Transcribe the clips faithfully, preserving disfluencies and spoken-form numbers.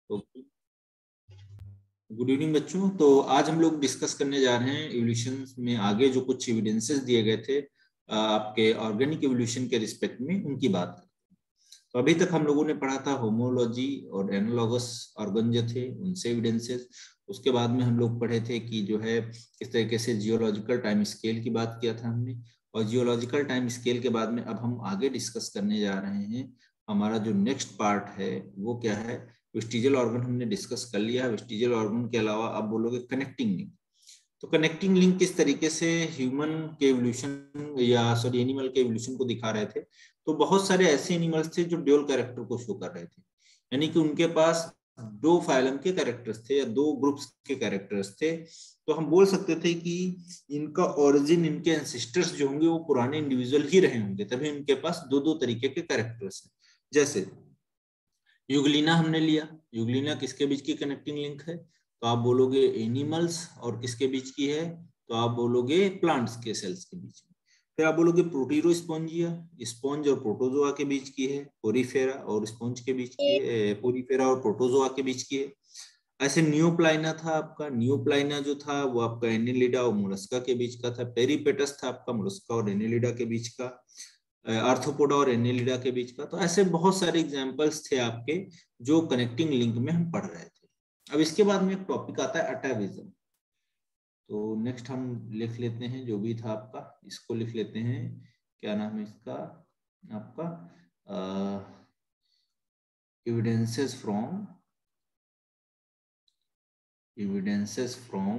तो good evening बच्चों। तो आज हम लोग डिस्कस करने जा रहे हैं इवोल्यूशन में आगे जो कुछ एविडेंसेस दिए गए थे आपके ऑर्गेनिक इवोल्यूशन के रिस्पेक्ट में, उनकी बात करते हैं। तो अभी तक हम लोगों ने पढ़ा था होमोलॉजी और एनालॉगस ऑर्गन जो थे उनसे एविडेंसेस। उसके बाद में हम लोग पढ़े थे कि जो है किस तरीके से जियोलॉजिकल टाइम स्केल की बात किया था हमने, और जियोलॉजिकल टाइम स्केल के बाद में अब हम आगे डिस्कस करने जा रहे हैं। हमारा जो नेक्स्ट पार्ट है वो क्या है, वेस्टिजियल ऑर्गन हमने डिस्कस कर लिया। वेस्टिजियल ऑर्गन के अलावा आप बोलोगे कनेक्टिंग लिंक। तो कनेक्टिंग लिंक किस तरीके से ह्यूमन के एवोल्यूशन या सॉरी एनिमल के एवोल्यूशन को दिखा रहे थे। तो बहुत सारे ऐसे एनिमल्स थे जो ड्यूल कैरेक्टर को शो कर रहे थे, यानी कि उनके पास दो फाइलम के कैरेक्टर्स थे या दो ग्रुप्स के कैरेक्टर्स थे। तो हम बोल सकते थे कि इनका ओरिजिन, इनके एंसेस्टर्स जो होंगे वो पुराने इंडिविजुअल ही रहे होंगे, तभी उनके पास दो दो तरीके के कैरेक्टर्स हैं। जैसे यूग्लिना हमने लिया, यूग्लिना किसके बीच की कनेक्टिंग लिंक है, तो आप बोलोगे एनिमल्स, और किसके बीच की है, तो आप बोलोगे प्लांट्स के सेल्स के बीच में। फिर आप बोलोगे प्रोटीरोस्पोंजिया, स्पॉन्ज और प्रोटोजोआ के बीच की है। पोरीफेरा और स्पॉन्ज के बीच की है, पोरीफेरा और प्रोटोजोआ के बीच की है। ऐसे नियोप्लाइना था आपका, नियोप्लाइना जो था वो आपका एनिलिडा और मोलस्का के बीच का था। पेरीपेटस था आपका मोलस्का और एनिलिडा के बीच का, आर्थ्रोपोडा और एनिलिडा के बीच का। तो ऐसे बहुत सारे एग्जांपल्स थे आपके जो कनेक्टिंग लिंक में हम पढ़ रहे थे। अब इसके बाद में एक टॉपिक आता है अटैविज्म। तो नेक्स्ट हम लिख लेते हैं जो भी था आपका, इसको लिख लेते हैं, क्या नाम है इसका आपका, एविडेंसेस फ्रॉम एविडेंसेस फ्रॉम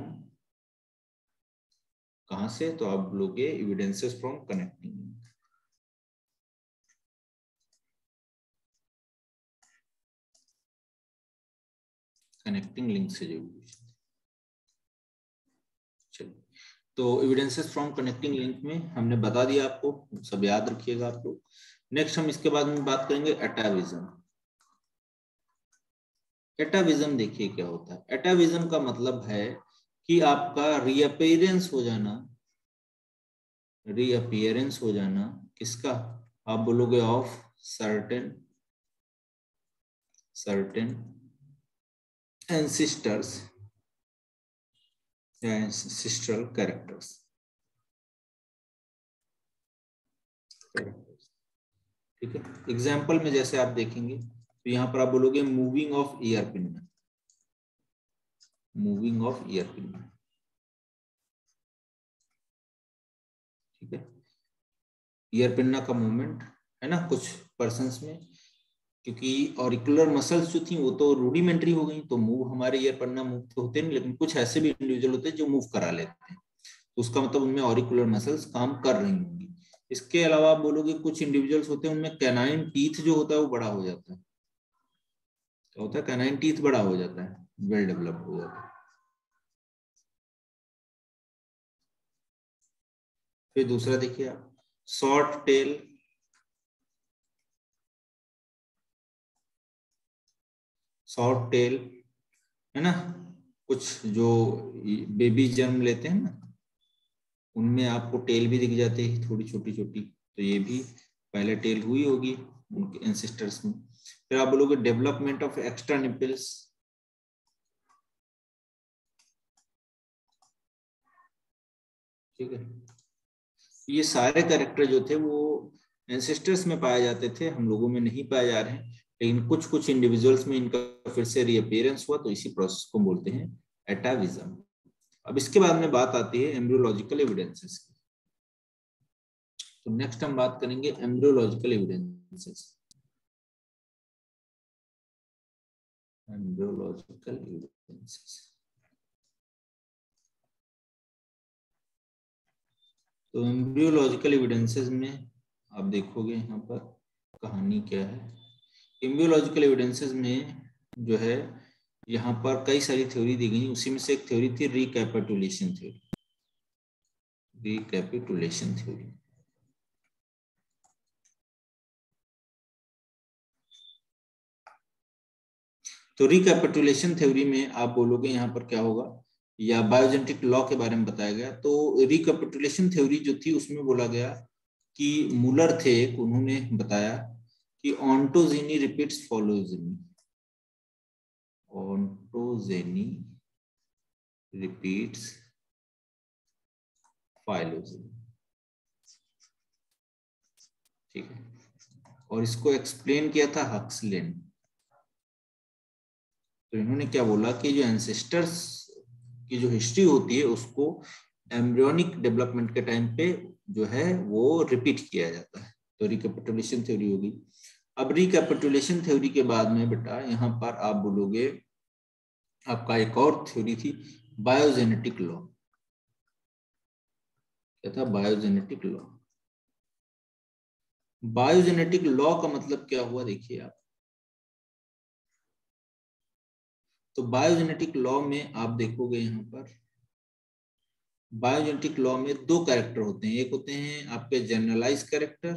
कहां से, तो आप बोलोगे evidences from connecting link. Connecting link से जो चलिए, तो एविडेंसेस फ्रॉम कनेक्टिंग लिंक में हमने बता दिया आपको, सब याद रखिएगा आप लोग। नेक्स्ट हम इसके बाद में बात करेंगे अटैविज्म। अटैविज्म देखिए क्या होता है। अटैविज्म का मतलब है कि आपका रीअपियरेंस हो जाना, रीअपियरेंस हो जाना किसका, आप बोलोगे ऑफ सर्टेन सर्टेन एंसिस्टर्स या एंसिस्ट्रल कैरेक्टर्स। ठीक है, एग्जाम्पल में जैसे आप देखेंगे तो यहाँ पर आप बोलोगे moving of ear pin, moving of ear pin. ठीक है, ईयर पिन्ना का मूवमेंट है ना कुछ पर्सन्स में, क्योंकि ऑरिकुलर मसल्स जो थी वो तो रूडिमेंट्री हो गई, तो मूव हमारे ईयर पन्ना मूव तो होते नहीं, लेकिन कुछ ऐसे भी इंडिविजुअल होते हैं जो मूव करा लेते हैं, तो उसका मतलब उनमें ऑरिकुलर मसल्स काम कर रही होंगी। इसके अलावा आप बोलोगे कुछ इंडिविजुअल्स होते हैं उनमें कैनाइन टीथ जो होता है वो बड़ा हो जाता है, क्या होता है, कैनाइन टीथ बड़ा हो जाता है, वेल डेवलप हो जाता है। फिर दूसरा देखिए आप, शॉर्ट टेल, शॉर्ट टेल है ना, कुछ जो बेबी जन्म लेते हैं ना उनमें आपको टेल भी दिख जाती है थोड़ी छोटी छोटी, तो ये भी पहले टेल हुई होगी उनके एंसेस्टर्स में। फिर आप बोलोगे डेवलपमेंट ऑफ एक्स्ट्रा निपल्स, ठीक है, ये सारे कैरेक्टर जो थे वो एंसेस्टर्स में पाए जाते थे, हम लोगों में नहीं पाए जा रहे हैं, लेकिन कुछ कुछ इंडिविजुअल्स में इनका फिर से रीअपियरेंस हुआ, तो इसी प्रोसेस को बोलते हैं एटाविज्म। अब इसके बाद में बात आती है एम्ब्रियोलॉजिकल एविडेंसेस की। तो नेक्स्ट हम बात करेंगे एम्ब्रियोलॉजिकल एविडेंसेस। एम्ब्रियोलॉजिकल एविडेंसेस, तो एम्ब्रियोलॉजिकल एविडेंसेस में आप देखोगे यहाँ पर कहानी क्या है। एम्ब्रियोलॉजिकल एविडेंसेस में जो है यहाँ पर कई सारी थ्योरी दी गई, उसी में से एक थ्योरी थी रिकैपिटुलेशन थ्योरी, रिकैपिटुलेशन थ्योरी। तो रिकैपिटुलेशन थ्योरी में आप बोलोगे यहाँ पर क्या होगा, या बायोजेनेटिक लॉ के बारे में बताया गया। तो रिकैपिटुलेशन थ्योरी जो थी उसमें बोला गया कि मुलर थे, उन्होंने बताया कि ontogeny repeats phylogeny, ontogeny repeats phylogeny, ठीक है। और इसको एक्सप्लेन किया था हक्सले ने। तो इन्होंने क्या बोला कि जो एंसेस्टर्स की जो हिस्ट्री होती है उसको एम्ब्रियोनिक डेवलपमेंट के टाइम पे जो है वो रिपीट किया जाता है। तो रिकैपिटुलेशन थ्योरी होगी। अब रिकैपिटुलेशन थ्योरी के बाद में बेटा यहाँ पर आप बोलोगे आपका एक और थ्योरी थी बायोजेनेटिक लॉ। क्या था? Biogenetic law. बायोजेनेटिक लॉ का मतलब क्या हुआ देखिए आप। तो बायोजेनेटिक लॉ में आप देखोगे यहाँ पर बायोजेनेटिक लॉ में दो कैरेक्टर होते हैं। एक होते हैं आपके जनरलाइज कैरेक्टर,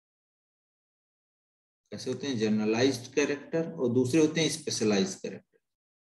कैसे होते हैं? Generalised character. और दूसरे होते हैं स्पेशलाइज्ड कैरेक्टर।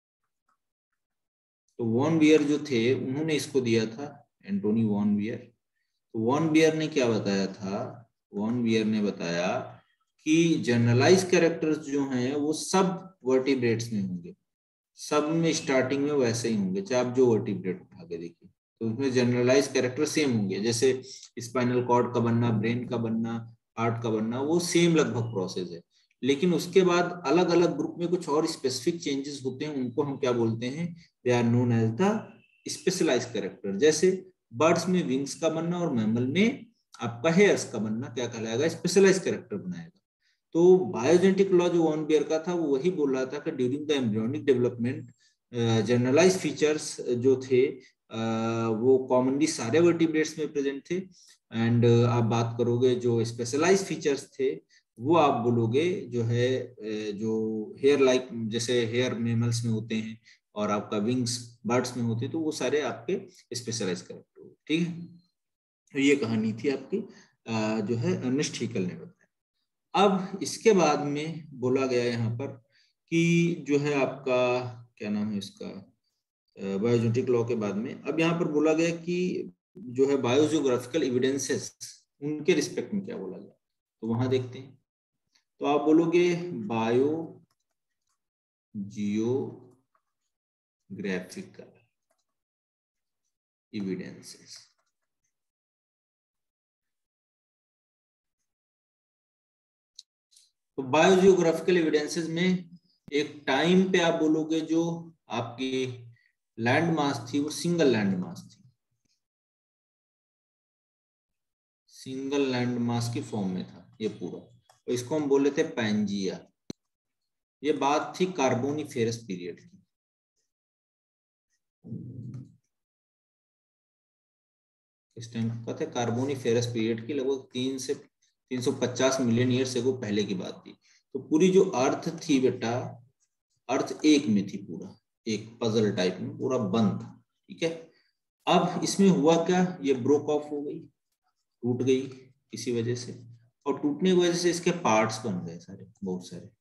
तो वॉन बियर जो थे उन्होंने इसको दिया था, एंटोनी वॉन बियर। तो वॉन बियर ने क्या बताया था? वॉन बियर ने बताया कि जनरलाइज कैरेक्टर्स जो हैं वो सब वर्टिब्रेट्स में होंगे, सब में स्टार्टिंग में वैसे ही होंगे, चाहे आप जो वर्टिब्रेट उठा के देखिए। तो उसमें जनरलाइज कैरेक्टर सेम होंगे, जैसे स्पाइनल कॉर्ड का बनना, ब्रेन का बनना, हार्ट का बनना, वो सेम लगभग प्रोसेस है। लेकिन उसके बाद अलग अलग ग्रुप में कुछ और स्पेसिफिक चेंजेस होते हैं, उनको हम क्या बोलते हैं? They are known as the specialise character. जैसे बर्ड्स में विंग्स का बनना और मैमल में आपका हेयर्स का बनना क्या कहलाएगा? स्पेशलाइज कैरेक्टर बनाएगा। तो बायोजेनेटिक लॉ जो वॉन बियर का था वो वही बोल रहा था कि during the embryonic development generalise features जो थे uh, वो कॉमनली सारे वर्टिब्रेट्स में प्रेजेंट थे। एंड uh, आप बात करोगे जो स्पेशलाइज फीचर्स थे वो आप बोलोगे जो है जो हेयर लाइक जैसे हेयर मेमल्स में होते हैं और आपका विंग्स बर्ड्स में होते हैं, तो वो सारे आपके स्पेशलाइज कैरेक्टर हो, ठीक है। तो ये कहानी थी आपकी uh, जो है अर्नेस्ट हैकेल ने बताया। अब इसके बाद में बोला गया यहाँ पर कि जो है आपका क्या नाम है इसका बायोजेनेटिक लॉ के बाद में अब यहाँ पर बोला गया कि जो है बायोजियोग्राफिकल एविडेंसेस उनके रिस्पेक्ट में क्या बोला गया। तो वहां देखते हैं। तो आप बोलोगे बायो जियोग्राफिकल एविडेंसेस। तो बायोजियोग्राफिकल एविडेंसेस में एक टाइम पे आप बोलोगे जो आपकी लैंड मास थी वो सिंगल लैंड मास थी, सिंगल लैंड मास की फॉर्म में था ये पूरा। तो इसको हम बोले थे पैंजिया। ये बात थी कार्बोनिफेरस पीरियड की। इस टाइम का था कार्बोनिफेरस पीरियड की, लगभग तीन से तीन सौ पचास मिलियन ईयर से वो पहले की बात थी। तो पूरी जो अर्थ थी बेटा, अर्थ एक में थी, पूरा एक पजल टाइप में पूरा बंद था, ठीक है। अब इसमें हुआ क्या? ये ब्रोक ऑफ हो गई, टूट गई किसी वजह से, और टूटने की वजह से इसके पार्ट्स बन गए सारे, बहुत सारे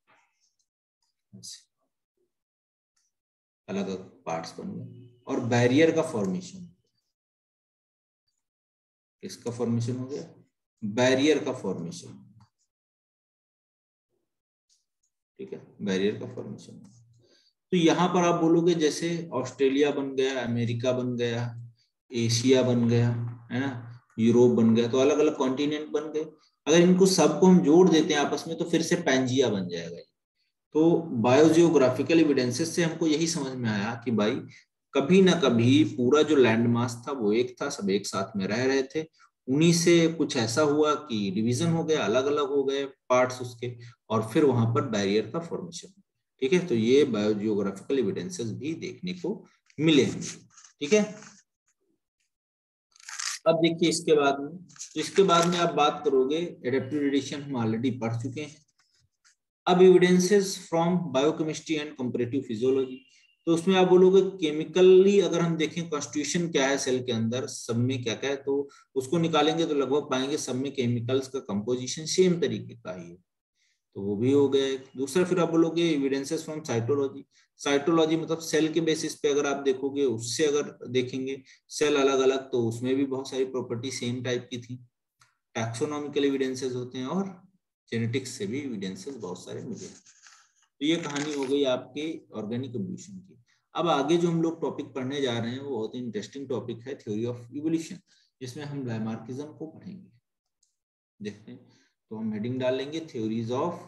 अलग अलग पार्ट्स बन गए। और बैरियर का फॉर्मेशन, किसका फॉर्मेशन हो गया? बैरियर का फॉर्मेशन, ठीक है, बैरियर का फॉर्मेशन। तो यहाँ पर आप बोलोगे जैसे ऑस्ट्रेलिया बन गया, अमेरिका बन गया, एशिया बन गया, है ना, यूरोप बन गया, तो अलग अलग कॉन्टिनेंट बन गए। अगर इनको सबको हम जोड़ देते हैं आपस में तो फिर से पैंजिया बन जाएगा। तो बायोजियोग्राफिकल एविडेंसेस से हमको यही समझ में आया कि भाई कभी ना कभी पूरा जो लैंड मास था वो एक था, सब एक साथ में रह रहे थे। उन्हीं से कुछ ऐसा हुआ कि डिवीजन हो गया, अलग अलग हो गए पार्ट्स उसके, और फिर वहां पर बैरियर का फॉर्मेशन, ठीक है। तो ये बायोजियोग्राफिकल एविडेंसेस भी देखने को मिले हैं, ठीक है। अब देखिए इसके बाद में, इसके बाद में आप बात करोगे एडेप्टिव रेडिएशन, हम ऑलरेडी पढ़ चुके हैं। अब evidences from biochemistry and comparative physiology, तो उसमें आप बोलोगे केमिकली अगर हम देखें कॉन्स्टिट्यूशन क्या है सेल के अंदर, सब में क्या क्या है, तो उसको निकालेंगे तो लगभग पाएंगे सब में केमिकल्स का कंपोजिशन सेम तरीके का ही है, तो वो भी हो गया। दूसरा फिर आप बोलोगे एविडेंसेस फ्रॉम साइटोलॉजी। साइटोलॉजी मतलब सेल के बेसिस पे अगर आप देखोगे, उससे अगर देखेंगे सेल अलग अलग, तो उसमें भी बहुत सारी प्रॉपर्टी सेम टाइप की थी। टैक्सोनॉमिकल एविडेंसेस होते हैं, और जेनेटिक्स से भी एविडेंसेस बहुत सारे मिले। तो ये कहानी हो गई आपके ऑर्गेनिक इवोल्यूशन की। अब आगे जो हम लोग टॉपिक पढ़ने जा रहे हैं वो बहुत ही इंटरेस्टिंग टॉपिक है, थ्योरी ऑफ इवोल्यूशन, जिसमें हम लैमार्किज्म को पढ़ेंगे। देखते हैं, तो हम हेडिंग डाल लेंगे theories of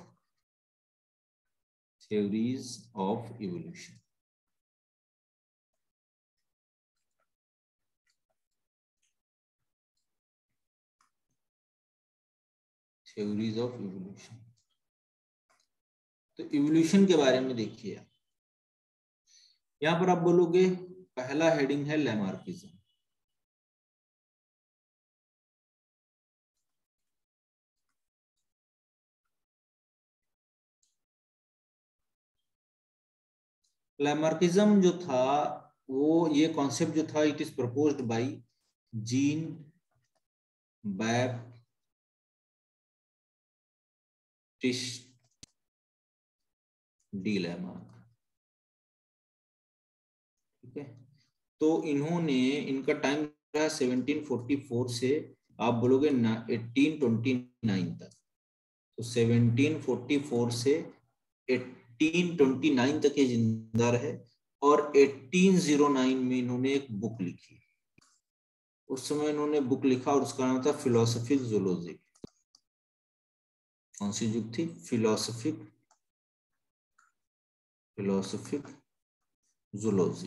theories of evolution. Theories of evolution. तो इवोल्यूशन के बारे में देखिए, यहां पर आप बोलोगे पहला हेडिंग है लैमार्किज्म। लैमार्किज्म जो था वो, ये कॉन्सेप्ट जो था, it is proposed by Jean Baptiste de Lamarck. ठीक है, तो इन्होंने, इनका टाइम रहा सेवनटीन फोर्टी फोर से आप बोलोगे एटीन ट्वेंटी नाइन तक। तो सेवनटीन फोर्टी फोर से एटीन ट्वेंटी नाइन तक ये जिंदा रहे, और एटीन ओ नाइन में इन्होंने एक बुक लिखी। उस समय इन्होंने बुक लिखा और उसका नाम था फिलोसफिक जूलॉजी। कौन सी बुक थी? Philosophic philosophic zoology.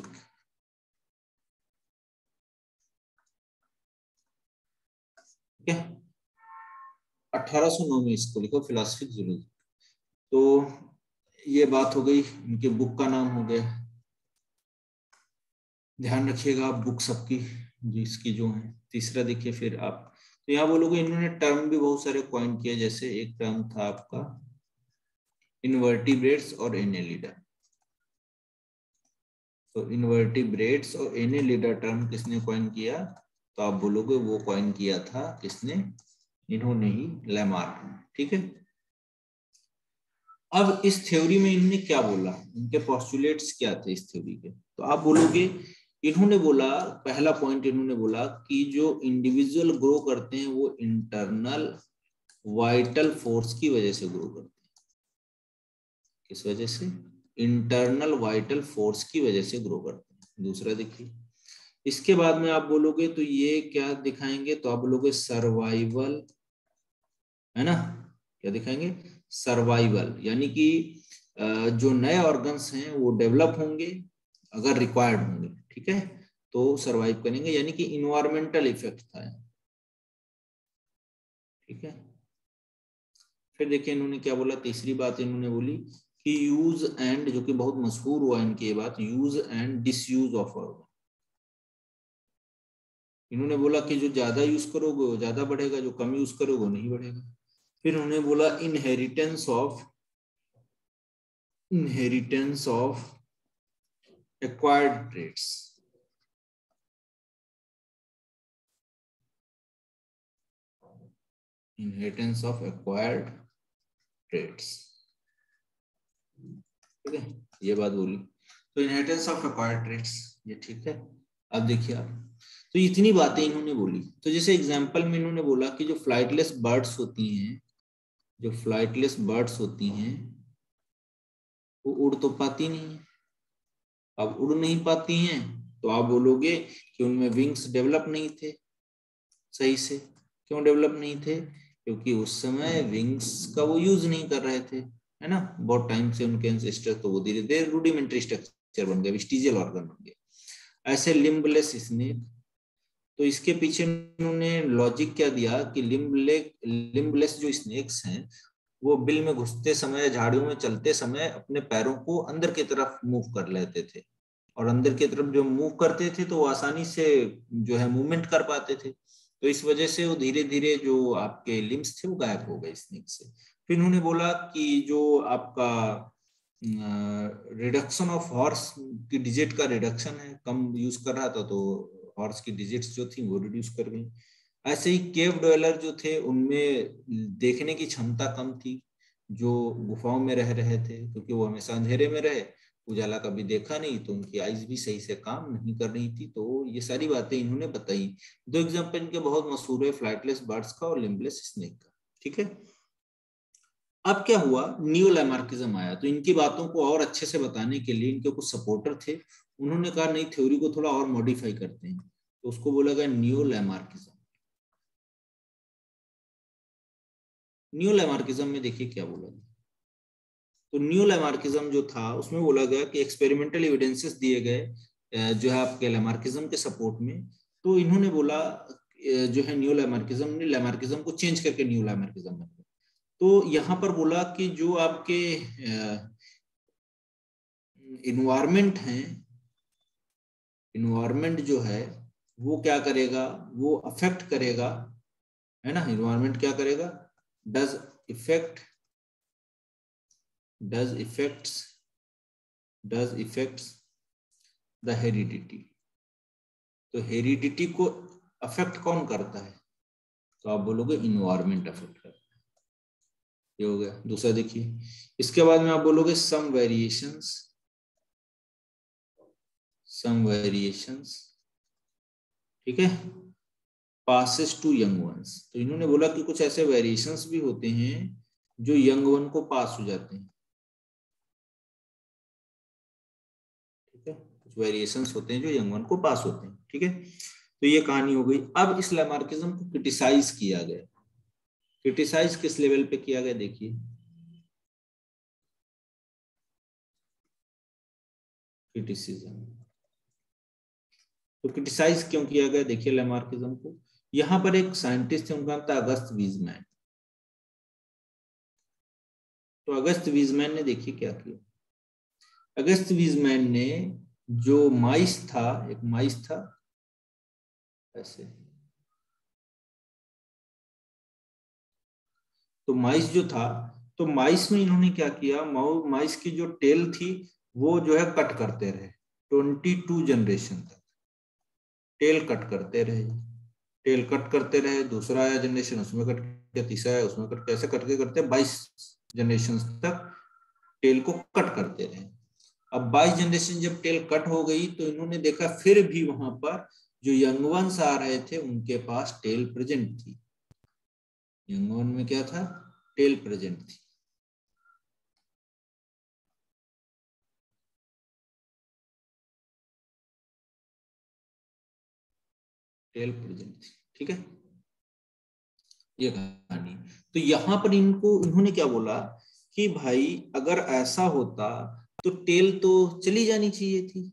ठीक है, अठारह सौ नौ में इसको लिखा, फिलोसफिक जूलॉजी। तो ये बात हो गई, इनके बुक का नाम हो गया। ध्यान रखिएगा आप बुक सबकी जिसकी जो है। तीसरा देखिए फिर आप, तो यहाँ बोलोगे इन्होंने टर्म भी बहुत सारे कॉइन किए। जैसे एक टर्म था आपका इनवर्टिब्रेट्स और एनेलिडा। तो इनवर्टिब्रेट्स और एनेलिडा टर्म किसने कॉइन किया? तो आप बोलोगे वो कॉइन किया था किसने? इन्होंने ही, लैमार्क। ठीक है, अब इस थ्योरी में इन्होंने क्या बोला, इनके पोस्टुलेट्स क्या थे इस थ्योरी के? तो आप बोलोगे इन्होंने बोला, पहला पॉइंट इन्होंने बोला कि जो इंडिविजुअल ग्रो करते हैं वो इंटरनल वाइटल फोर्स की वजह से ग्रो करते हैं। किस वजह से? इंटरनल वाइटल फोर्स की वजह से ग्रो करते हैं। दूसरा देखिए, इसके बाद में आप बोलोगे तो ये क्या दिखाएंगे? तो आप बोलोगे सर्वाइवल, है ना? क्या दिखाएंगे? सर्वाइवल, यानी कि जो नए ऑर्गन्स हैं वो डेवलप होंगे अगर रिक्वायर्ड होंगे। ठीक है, तो सरवाइव करेंगे, यानी कि इन्वायरमेंटल इफेक्ट था। ठीक है, फिर देखिए इन्होंने क्या बोला। तीसरी बात इन्होंने बोली कि यूज एंड, जो कि बहुत मशहूर हुआ इनकी ये बात, use and disuse of organ. इन्होंने बोला कि जो ज्यादा यूज करोगे वो ज्यादा बढ़ेगा, जो कम यूज करोगे वो नहीं बढ़ेगा। फिर उन्होंने बोला inheritance of inheritance of acquired traits. Inheritance of acquired traits. ठीक है, ये बात बोली। तो इनहेरिटेंस ऑफ एक्वायर्ड ट्रेट्स, ये ठीक है। अब देखिए आप, तो इतनी बातें इन्होंने बोली। तो जैसे एग्जांपल में इन्होंने बोला कि जो फ्लाइटलेस बर्ड्स होती हैं, जो फ्लाइटलेस बर्ड्स होती हैं वो उड़ तो पाती नहीं है। अब उड़ नहीं पाती हैं तो आप बोलोगे कि उनमें विंग्स डेवलप नहीं थे सही से। क्यों डेवलप नहीं थे? क्योंकि उस समय विंग्स का वो यूज नहीं कर रहे थे, है ना? बहुत टाइम से उनके एंसेस्टर, तो वो धीरे धीरे रूडिमेंट्री स्ट्रक्चर बन गए, वेस्टिजियल ऑर्गन बन गए। ऐसे लिम्बलेस स्नेक, तो इसके पीछे उन्होंने लॉजिक क्या दिया कि लिम्बलेस लिम्बलेस जो स्नेक्स हैं वो बिल में घुसते समय, झाड़ियों में चलते समय अपने पैरों को अंदर की तरफ मूव कर लेते थे, और अंदर की तरफ जो मूव करते थे तो वो आसानी से जो है मूवमेंट कर पाते थे। तो इस वजह से वो धीरे धीरे जो आपके लिम्स थे वो गायब हो गए स्नेक से। फिर उन्होंने बोला कि जो आपका रिडक्शन ऑफ हॉर्स की डिजिट का रिडक्शन है, कम यूज कर रहा था तो हॉर्स की डिजिट्स जो थी वो रिड्यूस कर गई। ऐसे ही केव डवेलर जो थे उनमें देखने की क्षमता कम थी, जो गुफाओं में रह रहे थे, क्योंकि वो हमेशा अंधेरे में रहे, उजाला कभी देखा नहीं, तो उनकी आईज भी सही से काम नहीं कर रही थी। तो ये सारी बातें इन्होंने बताई। दो एग्जाम्पल इनके बहुत मशहूर है, फ्लाइटलेस बर्ड्स का और लिम्बलेस स्नेक का। ठीक है, अब क्या हुआ, न्यू लैमार्किज्म आया, तो इनकी बातों को और अच्छे से बताने के लिए इनके कुछ सपोर्टर थे, उन्होंने कहा नहीं, थ्योरी को थोड़ा और मॉडिफाई करते हैं, तो उसको बोला गया न्यू लैमार्किज्म। न्यू लैमार्किज्म में देखिए क्या बोला गया, तो न्यू लैमार्किज्म जो था उसमें बोला गया कि एक्सपेरिमेंटल एविडेंसेस दिए गए जो है आपके लैमार्किज्म के सपोर्ट में, तो इन्होंने बोला जो है न्यू लैमार्किज्म ने लैमार्किज्म को चेंज करके न्यू लैमार्किज्म बन गया। तो यहाँ पर बोला कि जो आपके इन्वायरमेंट है, इन्वायरमेंट जो है वो क्या करेगा, वो अफेक्ट करेगा, है ना, इन्वायरमेंट क्या करेगा, does effect does effects does effects the heredity. तो हेरिडिटी को अफेक्ट कौन करता है, तो आप बोलोगे इन्वायरमेंट अफेक्ट करता है, ये हो गया दूसरा। देखिए इसके बाद में आप बोलोगे सम वेरिएशंस सम वेरिएशंस ठीक है, पासेस टू यंग वंस। तो इन्होंने बोला कि कुछ ऐसे वेरिएशंस भी होते हैं जो यंग वन को पास हो जाते हैं, ठीक है, कुछ वेरिएशंस होते हैं जो यंग वन को पास होते हैं, ठीक है। तो ये कहानी हो गई। अब इस लैमार्किज्म को क्रिटिसाइज किया गया, क्रिटिसाइज किस लेवल पे किया गया, देखिए क्रिटिसिज्म। तो क्रिटिसाइज क्यों किया गया, देखिए लैमार्किज्म को, यहां पर एक साइंटिस्ट थे, उनका नाम था अगस्त वीजमैन। तो अगस्त वीजमैन ने देखिए क्या किया, अगस्त वीजमैन ने जो माइस था, एक माइस था ऐसे, तो माइस जो था, तो माइस में इन्होंने क्या किया, माइस की जो टेल थी वो जो है कट करते रहे, ट्वेंटी टू जनरेशन तक टेल कट करते रहे, टेल कट करते रहे, दूसरा आया जनरेशन उसमें कट किया, तीसरा आया उसमें कट, कैसे करते करते बाईस जनरेशन तक टेल को कट करते रहे। अब बाईस जनरेशन जब टेल कट हो गई तो इन्होंने देखा फिर भी वहां पर जो यंग वंस आ रहे थे उनके पास टेल प्रेजेंट थी, यंग वन में क्या था, टेल प्रेजेंट थी। टेल प्रेजेंट थी, ठीक है, ये कहानी। तो यहां पर इनको इन्होंने क्या बोला कि भाई अगर ऐसा होता तो टेल तो चली जानी चाहिए थी,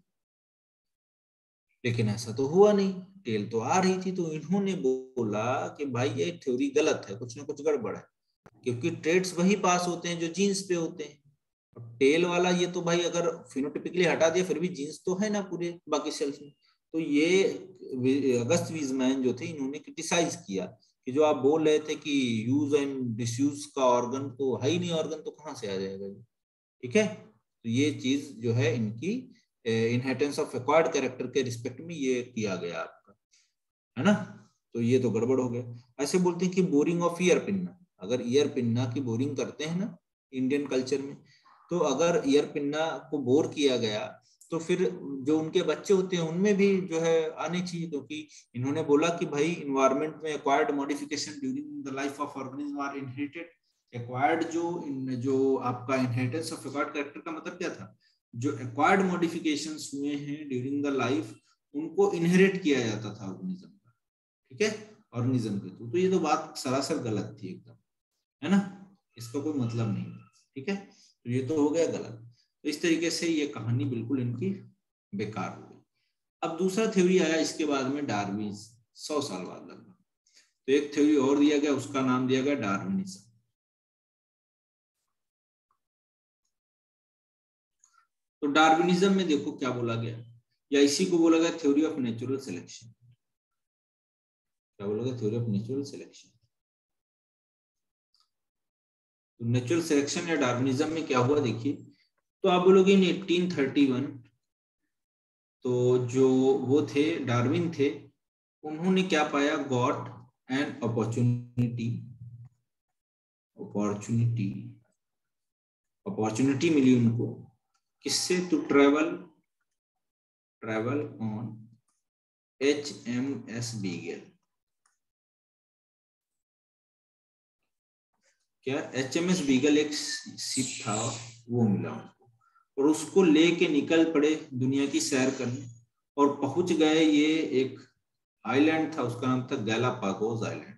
लेकिन ऐसा तो हुआ नहीं, टेल तो आ रही थी। तो इन्होंने बोला कि भाई ये थ्योरी गलत है, कुछ ना कुछ गड़बड़ है, क्योंकि ट्रेड्स वही पास होते हैं जो जीन्स पे होते हैं, टेल वाला ये तो भाई अगर फिनोटिपिकली हटा दिया फिर भी जीन्स तो है ना पूरे बाकी सेल्स में। तो ये अगस्त वीजमैन जो थे इन्होंने क्रिटिसाइज किया कि जो आप बोल रहे थे कि यूज एंड डिसयूज का ऑर्गन तो है ही नहीं, ऑर्गन तो कहाँ से आ जाएगा, ठीक है। तो ये चीज जो है इनकी इनहेरिटेंस ऑफ एक्वायर्ड कैरेक्टर के रिस्पेक्ट में ये किया गया आपका, है ना। तो ये तो गड़बड़ हो गया। ऐसे बोलते हैं कि बोरिंग ऑफ ईयर पिन्ना, अगर ईयर पिन्ना की बोरिंग करते हैं ना इंडियन कल्चर में, तो अगर ईयर पिन्ना को बोर किया गया तो फिर जो उनके बच्चे होते हैं उनमें भी जो है आने चाहिए, क्योंकि इन्होंने बोला कि भाई इन्वायरमेंट में acquired modification during the life of organism are inherited. Acquired जो जो आपका इनहेरिटेंस ऑफ एक्वायर्ड कैरेक्टर का मतलब क्या था, जो एक्वायर्ड मॉडिफिकेशंस हुए हैं ड्यूरिंग द लाइफ उनको इनहेरिट किया जाता था ऑर्गेनिज्म, ठीक है, ऑर्गेनिज्म के थ्रू। तो ये तो बात सरासर गलत थी एकदम, है ना, इसका कोई मतलब नहीं, ठीक है। तो ये तो हो गया गलत। तो इस तरीके से ये कहानी बिल्कुल इनकी बेकार हो गई। अब दूसरा थ्योरी आया इसके बाद में, डार्विन, सौ साल बाद लगभग। तो एक थ्योरी और दिया गया, उसका नाम दिया गया डार्विनिज्म। तो डार्विनिज्म में देखो क्या बोला गया, या इसी को बोला गया थ्योरी ऑफ नेचुरल सिलेक्शन। क्या बोला गया, थ्योरी ऑफ नेचुरल सिलेक्शन। तो नेचुरल सिलेक्शन या डार्विनिज्म में क्या हुआ देखिए, तो आप बोलोगे इन एटीन थर्टी वन, तो जो वो थे डार्विन थे, उन्होंने क्या पाया, got an opportunity opportunity opportunity मिली उनको, किससे, to travel travel on H M S Beagle. क्या एच एम एस बीगल एक शिप था, वो मिला उनको, और उसको लेके निकल पड़े दुनिया की सैर करने, और पहुंच गए ये एक आइलैंड था, उसका नाम था गैलापागोस आइलैंड।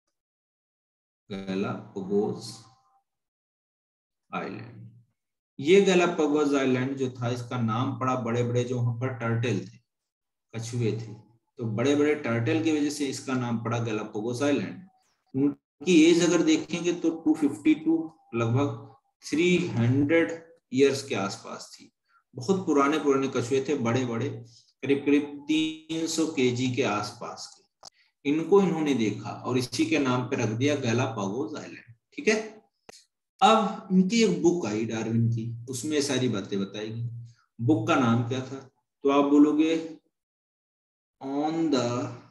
गैलापागोस आइलैंड, ये गैलापागोस आइलैंड जो था, इसका नाम पड़ा बड़े बड़े जो वहां पर टर्टल थे, कछुए थे, तो बड़े बड़े टर्टल की वजह से इसका नाम पड़ा गैलापागोस आइलैंड। उनकी एज अगर देखेंगे तो दो सौ बावन लगभग तीन सौ इयर्स के आसपास थी। बहुत पुराने पुराने कछुए थे, बड़े बड़े, करीब करीब तीन सौ केजी के आसपास के। इनको इन्होंने देखा और इसी के नाम पे रख दिया गैलापागोस आइलैंड। ठीक है। अब इनकी एक बुक आई डार्विन की, उसमें सारी बातें बताई गई। बुक का नाम क्या था? तो आप बोलोगे on the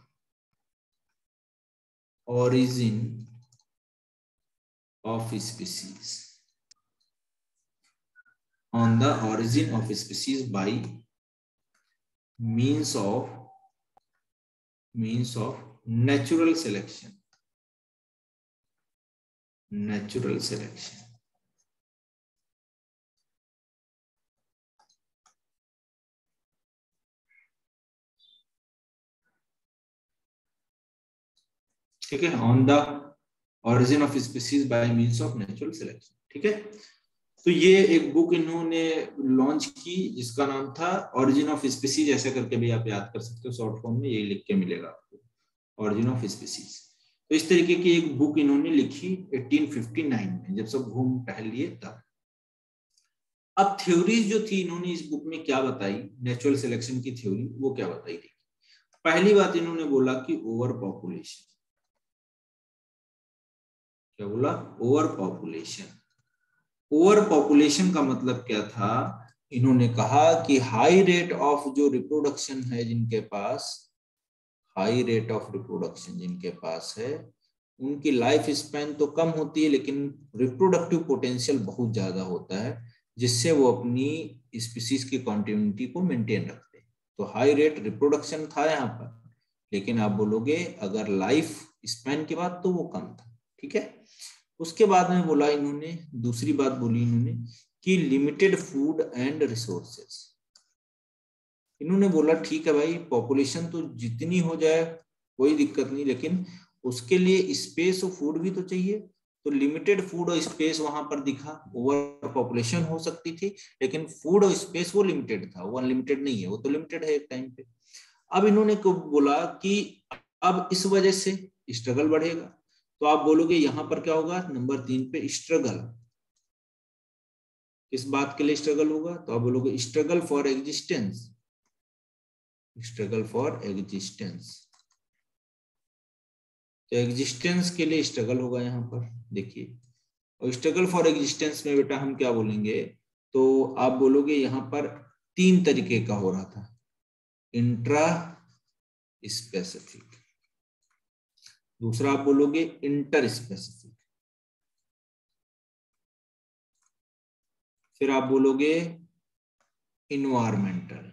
origin of species, on the origin of species by means of means of natural selection, natural selection। ठीक है, on the origin of species by means of natural selection। ठीक है, तो ये एक बुक इन्होंने लॉन्च की जिसका नाम था ऑरिजिन ऑफ स्पीसीज, ऐसा करके भी आप याद कर सकते हो, शॉर्ट फॉर्म में यही लिख के मिलेगा आपको, ऑरिजिन ऑफ स्पीसीज। तो इस तरीके की एक बुक इन्होंने लिखी अठारह सौ उनसठ में, जब सब घूम टहल लिए तब। अब थ्योरीज जो थी इन्होंने इस बुक में क्या बताई, नेचुरल सिलेक्शन की थ्योरी, वो क्या बताई थी? पहली बात इन्होंने बोला कि ओवर पॉपुलेशन। क्या बोला? Over population. ओवर पॉपुलेशन का मतलब क्या था? इन्होंने कहा कि हाई रेट ऑफ जो रिप्रोडक्शन है जिनके पास, हाई रेट ऑफ रिप्रोडक्शन जिनके पास है, उनकी लाइफ स्पैन तो कम होती है लेकिन रिप्रोडक्टिव पोटेंशियल बहुत ज्यादा होता है, जिससे वो अपनी स्पीसीज की कॉन्टिन्यूटी को मेंटेन रखते हैं। तो हाई रेट रिप्रोडक्शन था यहाँ पर, लेकिन आप बोलोगे अगर लाइफ स्पैन की बात तो वो कम था। ठीक है। उसके बाद में बोला इन्होंने, दूसरी बात बोली इन्होंने कि लिमिटेड फूड एंड रिसोर्सेस। इन्होंने बोला ठीक है भाई, पॉपुलेशन तो जितनी हो जाए कोई दिक्कत नहीं, लेकिन उसके लिए स्पेस और फूड भी तो चाहिए। तो लिमिटेड फूड और स्पेस वहां पर दिखा, ओवर पॉपुलेशन हो सकती थी लेकिन फूड और स्पेस वो लिमिटेड था, वो अनलिमिटेड नहीं है, वो तो लिमिटेड है एक टाइम पे। अब इन्होंने को बोला कि अब इस वजह से स्ट्रगल बढ़ेगा। तो आप बोलोगे यहां पर क्या होगा? नंबर तीन पे स्ट्रगल। किस बात के लिए स्ट्रगल होगा? तो आप बोलोगे struggle for existence, struggle for existence. तो एग्जिस्टेंस के लिए स्ट्रगल होगा यहाँ पर, देखिए। और स्ट्रगल फॉर एग्जिस्टेंस में बेटा हम क्या बोलेंगे? तो आप बोलोगे यहाँ पर तीन तरीके का हो रहा था, इंट्रा स्पेसिफिक, दूसरा आप बोलोगे इंटर स्पेसिफिक, फिर आप बोलोगे इन्वायरमेंटल।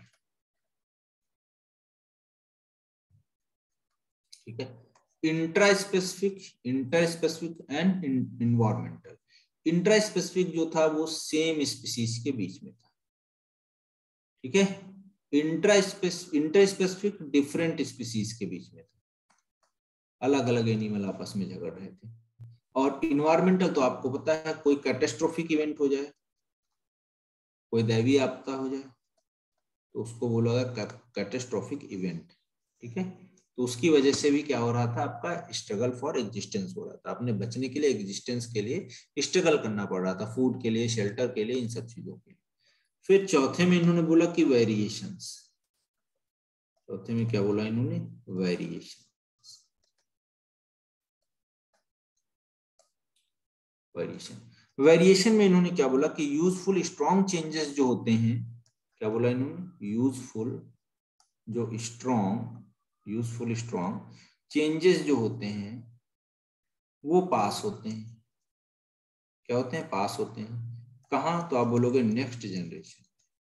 ठीक है, intra specific, inter specific and environmental. Intra specific जो था वो सेम स्पीसीज के बीच में था। ठीक है, intra specific, inter specific different species के बीच में था, अलग अलग एनिमल आपस में झगड़ रहे थे। और इन्वायरमेंटल तो आपको पता है, कोई कैटास्ट्रोफिक इवेंट हो जाए, कोई दैवीय आपदा हो जाए तो उसको बोला कैटास्ट्रोफिक इवेंट। ठीक है, तो उसकी वजह से भी क्या हो रहा था, आपका स्ट्रगल फॉर एग्जिस्टेंस हो रहा था, अपने बचने के लिए, एग्जिस्टेंस के लिए स्ट्रगल करना पड़ रहा था, फूड के लिए, शेल्टर के लिए, इन सब चीजों के लिए। फिर चौथे में इन्होंने बोला कि वेरिएशंस। चौथे में क्या बोला इन्होंने? वेरिएशन। वेरिएशन वेरिएशन में इन्होंने क्या बोला कि यूजफुल स्ट्रॉन्ग चेंजेस जो होते हैं, क्या बोला इन्होंने? यूजफुल जो स्ट्रॉन्ग यूजफुल स्ट्रॉन्ग चेंजेस जो होते हैं वो पास होते हैं। क्या होते हैं? पास होते हैं। कहाँ? तो आप बोलोगे नेक्स्ट जनरेशन।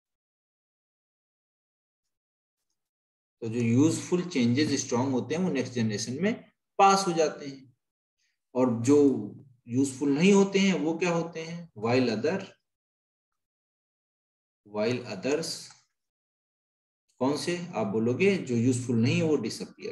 तो जो यूजफुल चेंजेस स्ट्रॉन्ग होते हैं वो नेक्स्ट जनरेशन में पास हो जाते हैं, और जो यूजफुल नहीं होते हैं वो क्या होते हैं, वाइल अदर वाइल अदर्स कौन से, आप बोलोगे जो यूजफुल नहीं है वो डिसअपियर।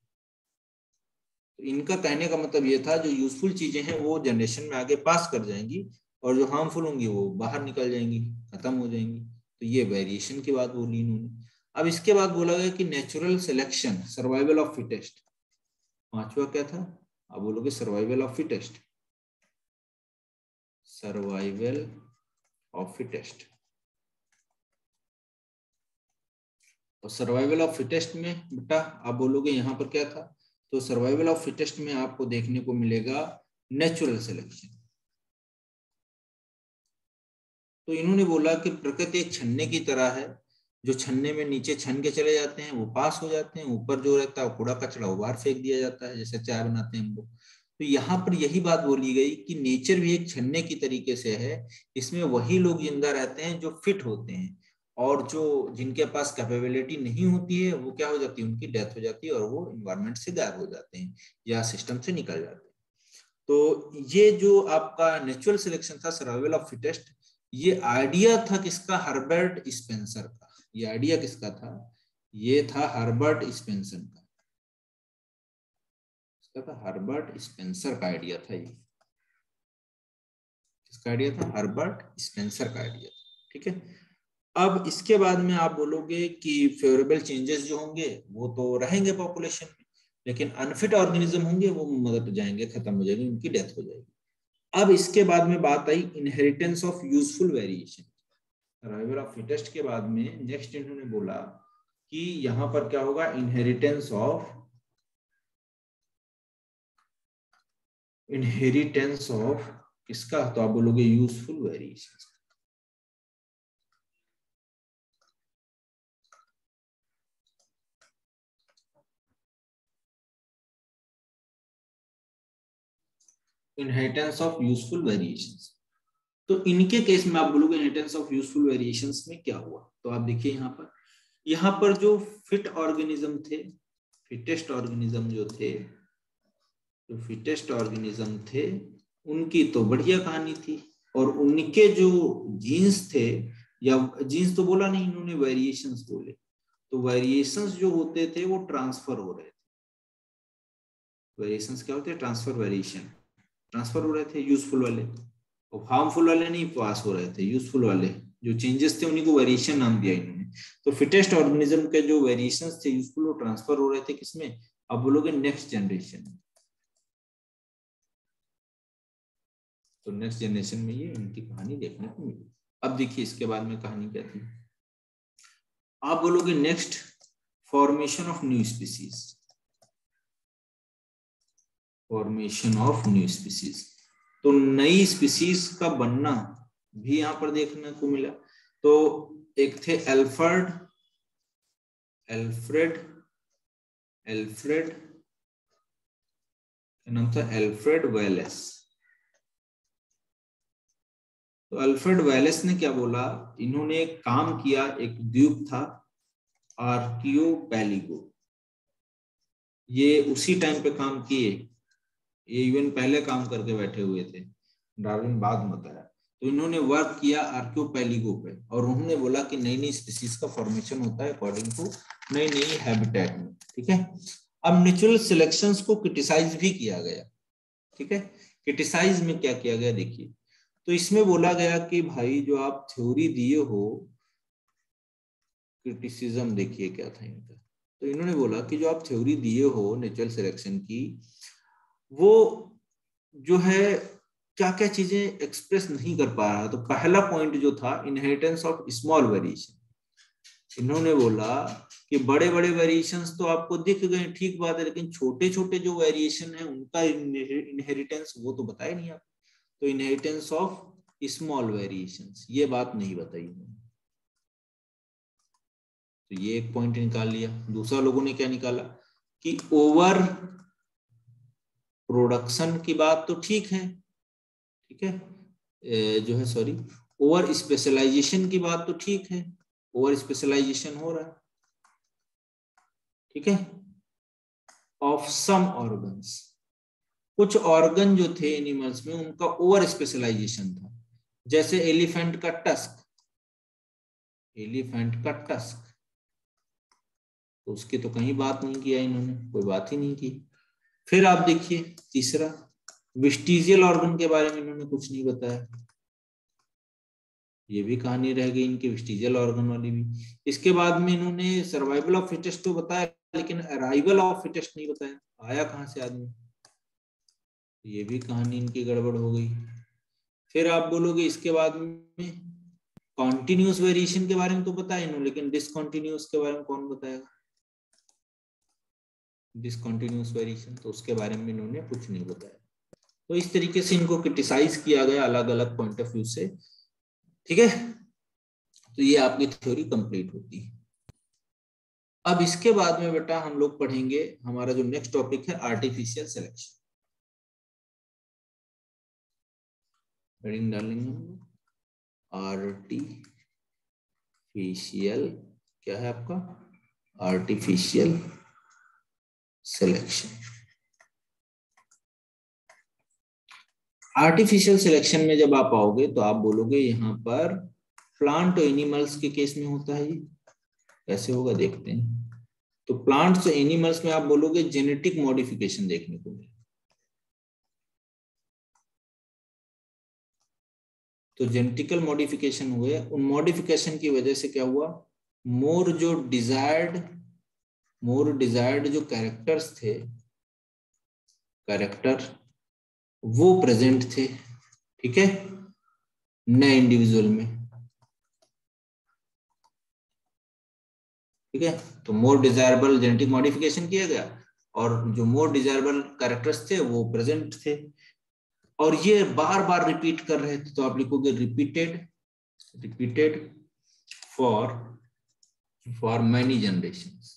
तो इनका कहने का मतलब ये था जो यूजफुल चीजें हैं वो जनरेशन में आगे पास कर जाएंगी और जो हार्मफुल होंगी वो बाहर निकल जाएंगी, खत्म हो जाएंगी। तो ये वेरिएशन की बात बोली इन्होंने। अब इसके बाद बोला गया कि natural selection, survival of fittest. पांचवा क्या था, आप बोलोगे survival of fittest, survival of fittest. और सर्वाइवल ऑफ फिटेस्ट में बेटा आप बोलोगे यहाँ पर क्या था, तो सर्वाइवल ऑफ फिटेस्ट में आपको देखने को मिलेगा नेचुरल सिलेक्शन। तो इन्होंने बोला कि प्रकृति एक छन्ने की तरह है, जो छन्ने में नीचे छन के चले जाते हैं वो पास हो जाते हैं, ऊपर जो रहता है कूड़ा कचरा वो बाहर फेंक दिया जाता है, जैसे चाय बनाते हैं हम लोग। तो यहाँ पर यही बात बोली गई कि नेचर भी एक छन्ने की तरीके से है, इसमें वही लोग जिंदा रहते हैं जो फिट होते हैं, और जो जिनके पास कैपेबिलिटी नहीं होती है वो क्या हो जाती है, उनकी डेथ हो जाती है और वो इन्वायरमेंट से गायब हो जाते हैं या सिस्टम से निकल जाते हैं। तो ये जो आपका नेचुरल सिलेक्शन था, सर्वाइवल ऑफ फिटेस्ट, ये आइडिया था किसका, हर्बर्ट स्पेंसर का। ये आइडिया किसका था, ये था हर्बर्ट स्पेंसर का, इसका था हर्बर्ट स्पेंसर का आइडिया था। ये किसका आइडिया था, हर्बर्ट स्पेंसर का आइडिया था। ठीक है, अब इसके बाद में आप बोलोगे कि फेवरेबल चेंजेस जो होंगे वो तो रहेंगे पॉपुलेशन में, लेकिन अनफिट ऑर्गेनिज्म होंगे वो मर जाएंगे, खत्म हो जाएंगे, उनकी डेथ हो जाएगी। अब इसके बाद में बात आई inheritance of useful variation. Survival of fittest के बाद में नेक्स्ट इन्होंने बोला कि यहां पर क्या होगा, इनहेरिटेंस ऑफ इनहेरिटेंस ऑफ किसका, तो आप बोलोगे useful variation. Inheritance of useful variations. तो इनके केस में आप बोलोगे इनहेरिटेंस ऑफ यूजफुल वेरिएशंस में क्या हुआ, तो आप देखिए यहाँ पर यहाँ पर जो फिट ऑर्गेनिज्म थे, फिटेस्ट ऑर्गेनिज्म जो थे, जो फिटेस्ट ऑर्गेनिज्म थे उनकी तो बढ़िया कहानी थी, और उनके जो जीन्स थे, या जीन्स तो बोला नहीं इन्होंने, वेरिएशंस बोले, तो वेरिएशंस जो होते थे वो ट्रांसफर हो रहे थे। वेरिएशंस क्या होते हैं, ट्रांसफर वेरिएशन, ट्रांसफर हो रहे थे यूजफुल वाले, और हार्मफुल वाले नहीं पास हो रहे थे, यूजफुल वाले जो चेंजेस थे उन्हीं को वेरिएशन नाम दिया इन्होंने। तो फिटेस्ट ऑर्गेनिज्म के जो वेरिएशंस थे यूजफुल, वो ट्रांसफर हो रहे थे किसमें, अब बोलोगे नेक्स्ट जनरेशन में। तो नेक्स्ट जनरेशन में ये इनकी कहानी देखने को मिली। अब देखिए इसके बाद में कहानी क्या थी, आप बोलोगे next formation of new species, formation of new species. तो नई स्पीसीज का बनना भी यहां पर देखने को मिला। तो एक थे एल्फ्रेड एल्फ्रेड एल्फ्रेड नाम था एल्फ्रेड वेलेस। तो अल्फ्रेड वेलेस ने क्या बोला, इन्होंने एक काम किया, एक द्वीप था आर्कियोपेलिगो, ये उसी टाइम पे काम किए, ये इवन पहले काम करके बैठे हुए थे, डार्विन बाद में बताया। तो इन्होंने वर्क किया आर्कियोपेलिगो पे, और उन्होंने बोला कि नई नई स्पीसीज का फॉर्मेशन होता है अकॉर्डिंग टू नई नई हैबिटेट में। ठीक है, अब नेचुरल सिलेक्शंस को क्रिटिसाइज भी किया गया। ठीक है, क्रिटिसाइज में क्या किया गया देखिए, तो इसमें बोला गया कि भाई जो आप थ्योरी दिए हो, क्रिटिसिज्म देखिए क्या था इनका, तो इन्होंने बोला कि जो आप थ्योरी दिए हो नेचुरल सिलेक्शन की, वो जो है क्या क्या चीजें एक्सप्रेस नहीं कर पा रहा। तो पहला पॉइंट जो था इनहेरिटेंस ऑफ स्मॉल वेरिएशन, इन्होंने बोला कि बड़े बड़े वेरिएशंस तो आपको दिख गए, ठीक बात है, लेकिन छोटे छोटे जो वेरिएशन है उनका इनहेरिटेंस वो तो बताया नहीं आप। तो इनहेरिटेंस ऑफ स्मॉल वेरिएशंस ये बात नहीं बताई उन्होंने। तो ये एक पॉइंट निकाल लिया। दूसरा लोगों ने क्या निकाला कि ओवर प्रोडक्शन की बात तो ठीक है, ठीक है जो है सॉरी ओवर स्पेशलाइजेशन की बात तो ठीक है, ओवर स्पेशलाइजेशन हो रहा है, ठीक है, ऑफ सम ऑर्गन्स, कुछ ऑर्गन जो थे एनिमल्स में उनका ओवर स्पेशलाइजेशन था, जैसे एलिफेंट का टस्क, एलिफेंट का टस्क, तो उसकी तो कहीं बात नहीं किया इन्होंने, कोई बात ही नहीं की। फिर आप देखिए तीसरा, वेस्टिजियल ऑर्गन के बारे में इन्होंने कुछ नहीं बताया, ये भी कहानी रह गई इनके, वेस्टिजियल ऑर्गन वाली भी। इसके बाद में इन्होंने सर्वाइवल ऑफ फिटेस्ट तो बताया, लेकिन अराइवल ऑफ फिटेस्ट नहीं बताया, आया कहां से आदमी, ये भी कहानी इनकी गड़बड़ हो गई। फिर आप बोलोगे इसके बाद में कॉन्टिन्यूस वेरिएशन के बारे में तो बताया इन्होंने, लेकिन डिसकंटिन्यूस के बारे में कौन बताएगा, डिसकंटिन्यूस वेरिएशन, तो उसके बारे में इन्होंने कुछ नहीं बताया। तो इस तरीके से इनको क्रिटिसाइज किया गया अलग अलग पॉइंट ऑफ व्यू से, ठीक है। तो ये आपकी थ्योरी कंप्लीट होती है। अब इसके बाद में बेटा हम लोग पढ़ेंगे, हमारा जो नेक्स्ट टॉपिक है आर्टिफिशियल सिलेक्शन। हेडिंग डालेंगे आर्टिफिशियल, क्या है आपका, आर्टिफिशियल सिलेक्शन। आर्टिफिशियल सिलेक्शन में जब आप आओगे तो आप बोलोगे यहाँ पर प्लांट और एनिमल्स के केस में होता है, ये कैसे होगा देखते हैं। तो प्लांट्स और एनिमल्स में आप बोलोगे जेनेटिक मॉडिफिकेशन देखने को मिले, तो जेनेटिकल मॉडिफिकेशन हुए, उन मॉडिफिकेशन की वजह से क्या हुआ, मोर जो डिजायर्ड मोर डिजायर्ड जो कैरेक्टर्स थे, कैरेक्टर वो प्रेजेंट थे, ठीक है, नए इंडिविजुअल में, ठीक है। तो मोर डिजायरेबल जेनेटिक मॉडिफिकेशन किया गया और जो मोर डिजायरेबल कैरेक्टर्स थे वो प्रेजेंट थे, और ये बार बार रिपीट कर रहे थे, तो आप लिखोगे repeated repeated for for many generations,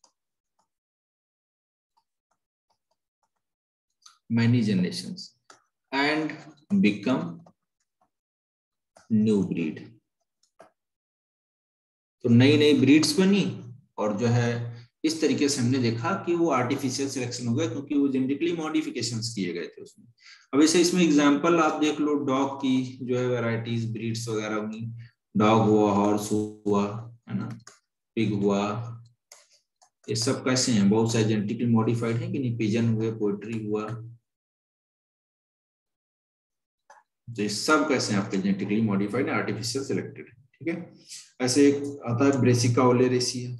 many generations and become new breed। तो नई नई ब्रीड्स बनी, और जो है इस तरीके से हमने देखा कि वो आर्टिफिशियल सिलेक्शन हो गया, क्योंकि वो जेनेटिकली मॉडिफिकेशंस किए गए थे उसमें। अब ऐसे इसमें एग्जांपल आप देख लो, डॉग की जो है वैरायटीज, ब्रीड्स वगैरह हुई, डॉग हुआ, हॉर्स हुआ, है ना, पिग हुआ, ये सब कैसे हैं, बहुत सारे जेनेटिकली मॉडिफाइड है कि नहीं, पिजन हुए, पोल्ट्री हुआ, तो सब कैसे हैं आपके जेनेटिकली मॉडिफाइड, आर्टिफिशियल सिलेक्टेड, ठीक है। ऐसे एक आता है ब्रेसिका ओलेरेसिया,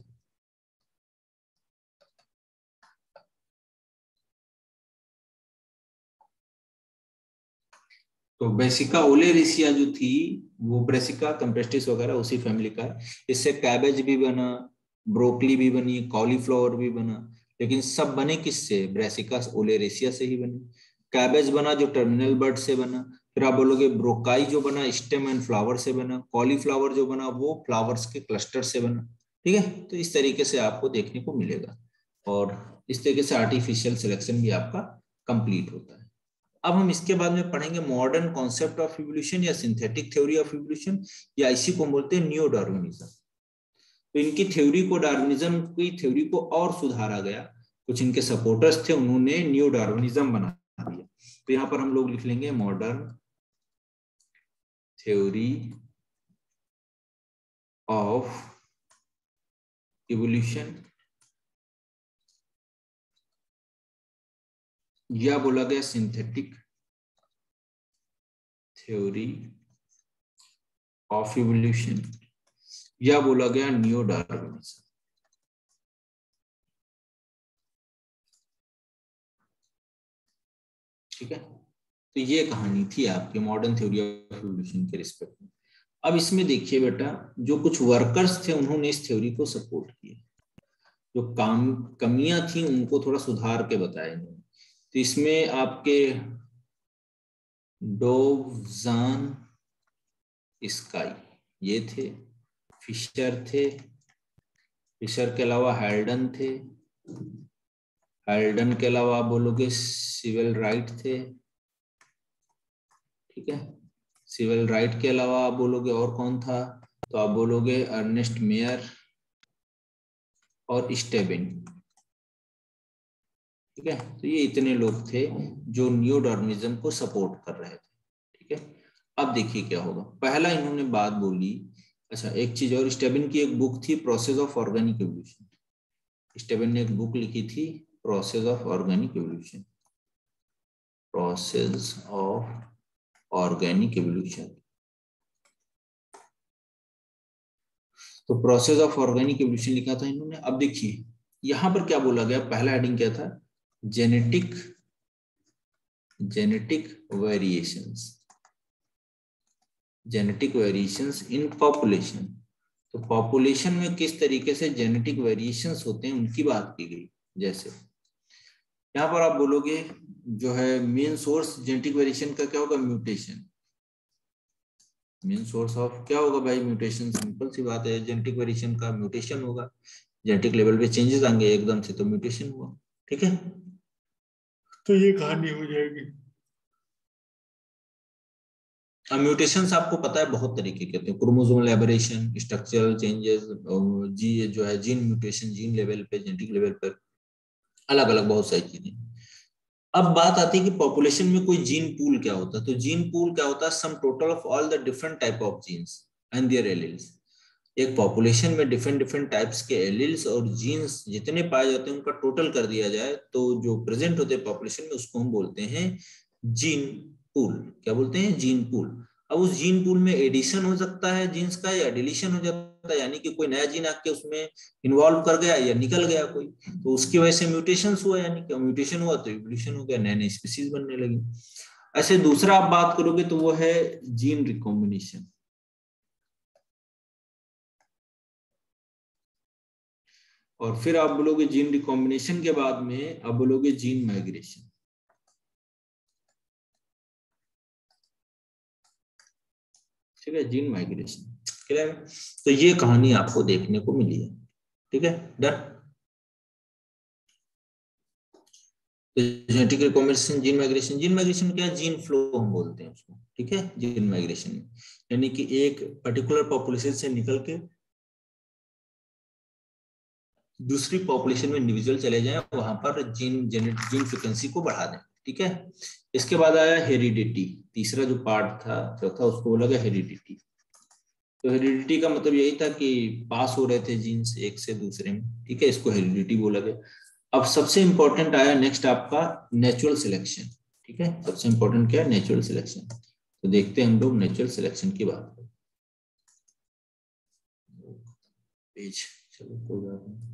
तो ब्रेसिका ओलेरेसिया जो थी वो ब्रेसिका कैम्पेस्टिस वगैरह उसी फैमिली का है। इससे कैबेज भी बना, ब्रोकली भी बनी, कॉलीफ्लावर भी बना, लेकिन सब बने किससे, ब्रेसिका ओलेरेसिया से ही बने। कैबेज बना जो टर्मिनल बर्ड से बना, फिर आप बोलोगे ब्रोकाई जो बना स्टेम एंड फ्लावर से बना, कॉलीफ्लावर जो बना वो फ्लावर्स के क्लस्टर से बना, ठीक है। तो इस तरीके से आपको देखने को मिलेगा, और इस तरीके से आर्टिफिशियल सिलेक्शन भी आपका कंप्लीट होता है। अब हम इसके बाद में पढ़ेंगे मॉडर्न कॉन्सेप्ट ऑफ इवोल्यूशन या सिंथेटिक थ्योरी ऑफ इवोल्यूशन, या इसी को बोलते हैं न्यू डार्विनिज्म। तो इनकी थ्योरी को, डार्विनिज्म की थ्योरी को और सुधारा गया, कुछ इनके सपोर्टर्स थे, उन्होंने न्यू डार्विनिज्म बना दिया। तो यहाँ पर हम लोग लिख लेंगे मॉडर्न थ्योरी ऑफ इवोल्यूशन, या बोला गया सिंथेटिक थ्योरी ऑफ इवोल्यूशन, या बोला गया न्यू डार्विनिज्म, ठीक है। तो ये कहानी थी आपकी मॉडर्न थ्योरी ऑफ इवोल्यूशन के रिस्पेक्ट में। अब इसमें देखिए बेटा, जो कुछ वर्कर्स थे उन्होंने इस थ्योरी को सपोर्ट किया, जो काम कमियां थी उनको थोड़ा सुधार के बताया इन्होंने। तो इसमें आपके डोवजान स्काई ये थे, फिशर थे, फिशर के अलावा हैल्डन थे, हैल्डन के अलावा आप बोलोगे सिविल राइट थे, ठीक है। सिविल राइट के अलावा आप बोलोगे और कौन था, तो आप बोलोगे अर्नेस्ट मेयर और स्टेबिन, ठीक है। तो ये इतने लोग थे जो नियोडार्विनिज्म को सपोर्ट कर रहे थे। ठीक है, अब देखिए क्या होगा। पहला इन्होंने बात बोली, अच्छा एक चीज और, स्टेबिन की एक बुक थी process of organic evolution. Stebbins ने एक बुक लिखी थी process of organic evolution, process of organic evolution. तो प्रोसेस ऑफ ऑर्गेनिक एवोल्यूशन लिखा था इन्होंने। अब देखिए यहां पर क्या बोला गया, पहला हेडिंग क्या था, genetic genetic variations, genetic variations in population. तो पॉपुलेशन में किस तरीके से जेनेटिक वेरिएशंस होते हैं उनकी बात की गई। जैसे यहाँ पर आप बोलोगे जो है मेन सोर्स जेनेटिक वेरिएशन का क्या होगा, म्यूटेशन। मेन सोर्स ऑफ क्या होगा भाई, म्यूटेशन। सिंपल सी बात है, जेनेटिक वेरिएशन का म्यूटेशन होगा, जेनेटिक लेवल पे चेंजेस आएंगे एकदम से, तो म्यूटेशन हुआ। ठीक है, तो ये कहानी हो जाएगी। अब म्यूटेशंस आपको पता है बहुत तरीके के होते हैं, क्रोमोसोमल एबरेशन, स्ट्रक्चरल चेंजेस, जी जो है जीन म्यूटेशन, जीन लेवल पे, जेनेटिक लेवल पर अलग अलग बहुत सारी चीजें। अब बात आती है कि पॉपुलेशन में कोई जीन पूल क्या होता है। तो जीन पूल क्या होता है, sum total of all the different type of genes and their alleles. एक पॉपुलेशन में डिफरेंट डिफरेंट टाइप्स के एलील्स और जीन्स जितने पाए जाते हैं उनका टोटल कर दिया जाए तो जो प्रेजेंट होते हैं पॉपुलेशन में उसको हम बोलते हैं जीन पूल। क्या बोलते हैं, जीन पूल। अब उस जीन पूल में एडिशन हो सकता है जीन्स का या डिलीशन हो जाता है, यानी कि कोई नया जीन आके उसमें इन्वॉल्व कर गया या निकल गया कोई, तो उसकी वजह से म्यूटेशन हुआ, यानी कि म्यूटेशन हुआ तो इवोल्यूशन हो गया, नए नए स्पीसीज बनने लगी। ऐसे दूसरा आप बात करोगे तो वो है जीन रिकॉम्बिनेशन। और फिर आप बोलोगे जीन रिकॉम्बिनेशन के बाद में आप बोलोगे जीन माइग्रेशन। ठीक है, जीन माइग्रेशन। क्लियर है? तो ये कहानी आपको देखने को मिली है। ठीक है, done. Genetic recombination, gene migration. Gene migration क्या है, जीन फ्लो हम बोलते हैं उसको। ठीक है, जीन माइग्रेशन यानी कि एक पर्टिकुलर पॉपुलेशन से निकल के दूसरी पॉपुलेशन में इंडिविजुअल चले जाएं, वहां पर जीन जेनेटिक जीन फ्रीक्वेंसी को बढ़ा दें। ठीक है, इसके बाद आया हेरिडिटी। तीसरा जो पार्ट था चौथा, उसको बोला गया हेरिडिटी। तो हेरिडिटी का मतलब यही था कि पास हो रहे थे जीन्स एक से दूसरे में। ठीक है, इसको हेरिडिटी बोला गया। अब सबसे इंपॉर्टेंट आया नेक्स्ट आपका नेचुरल सिलेक्शन। ठीक है, सबसे इंपॉर्टेंट क्या है, नेचुरल सिलेक्शन। तो देखते हैं हम लोग नेचुरल सिलेक्शन की बात। पेज चलो कोई बात नहीं।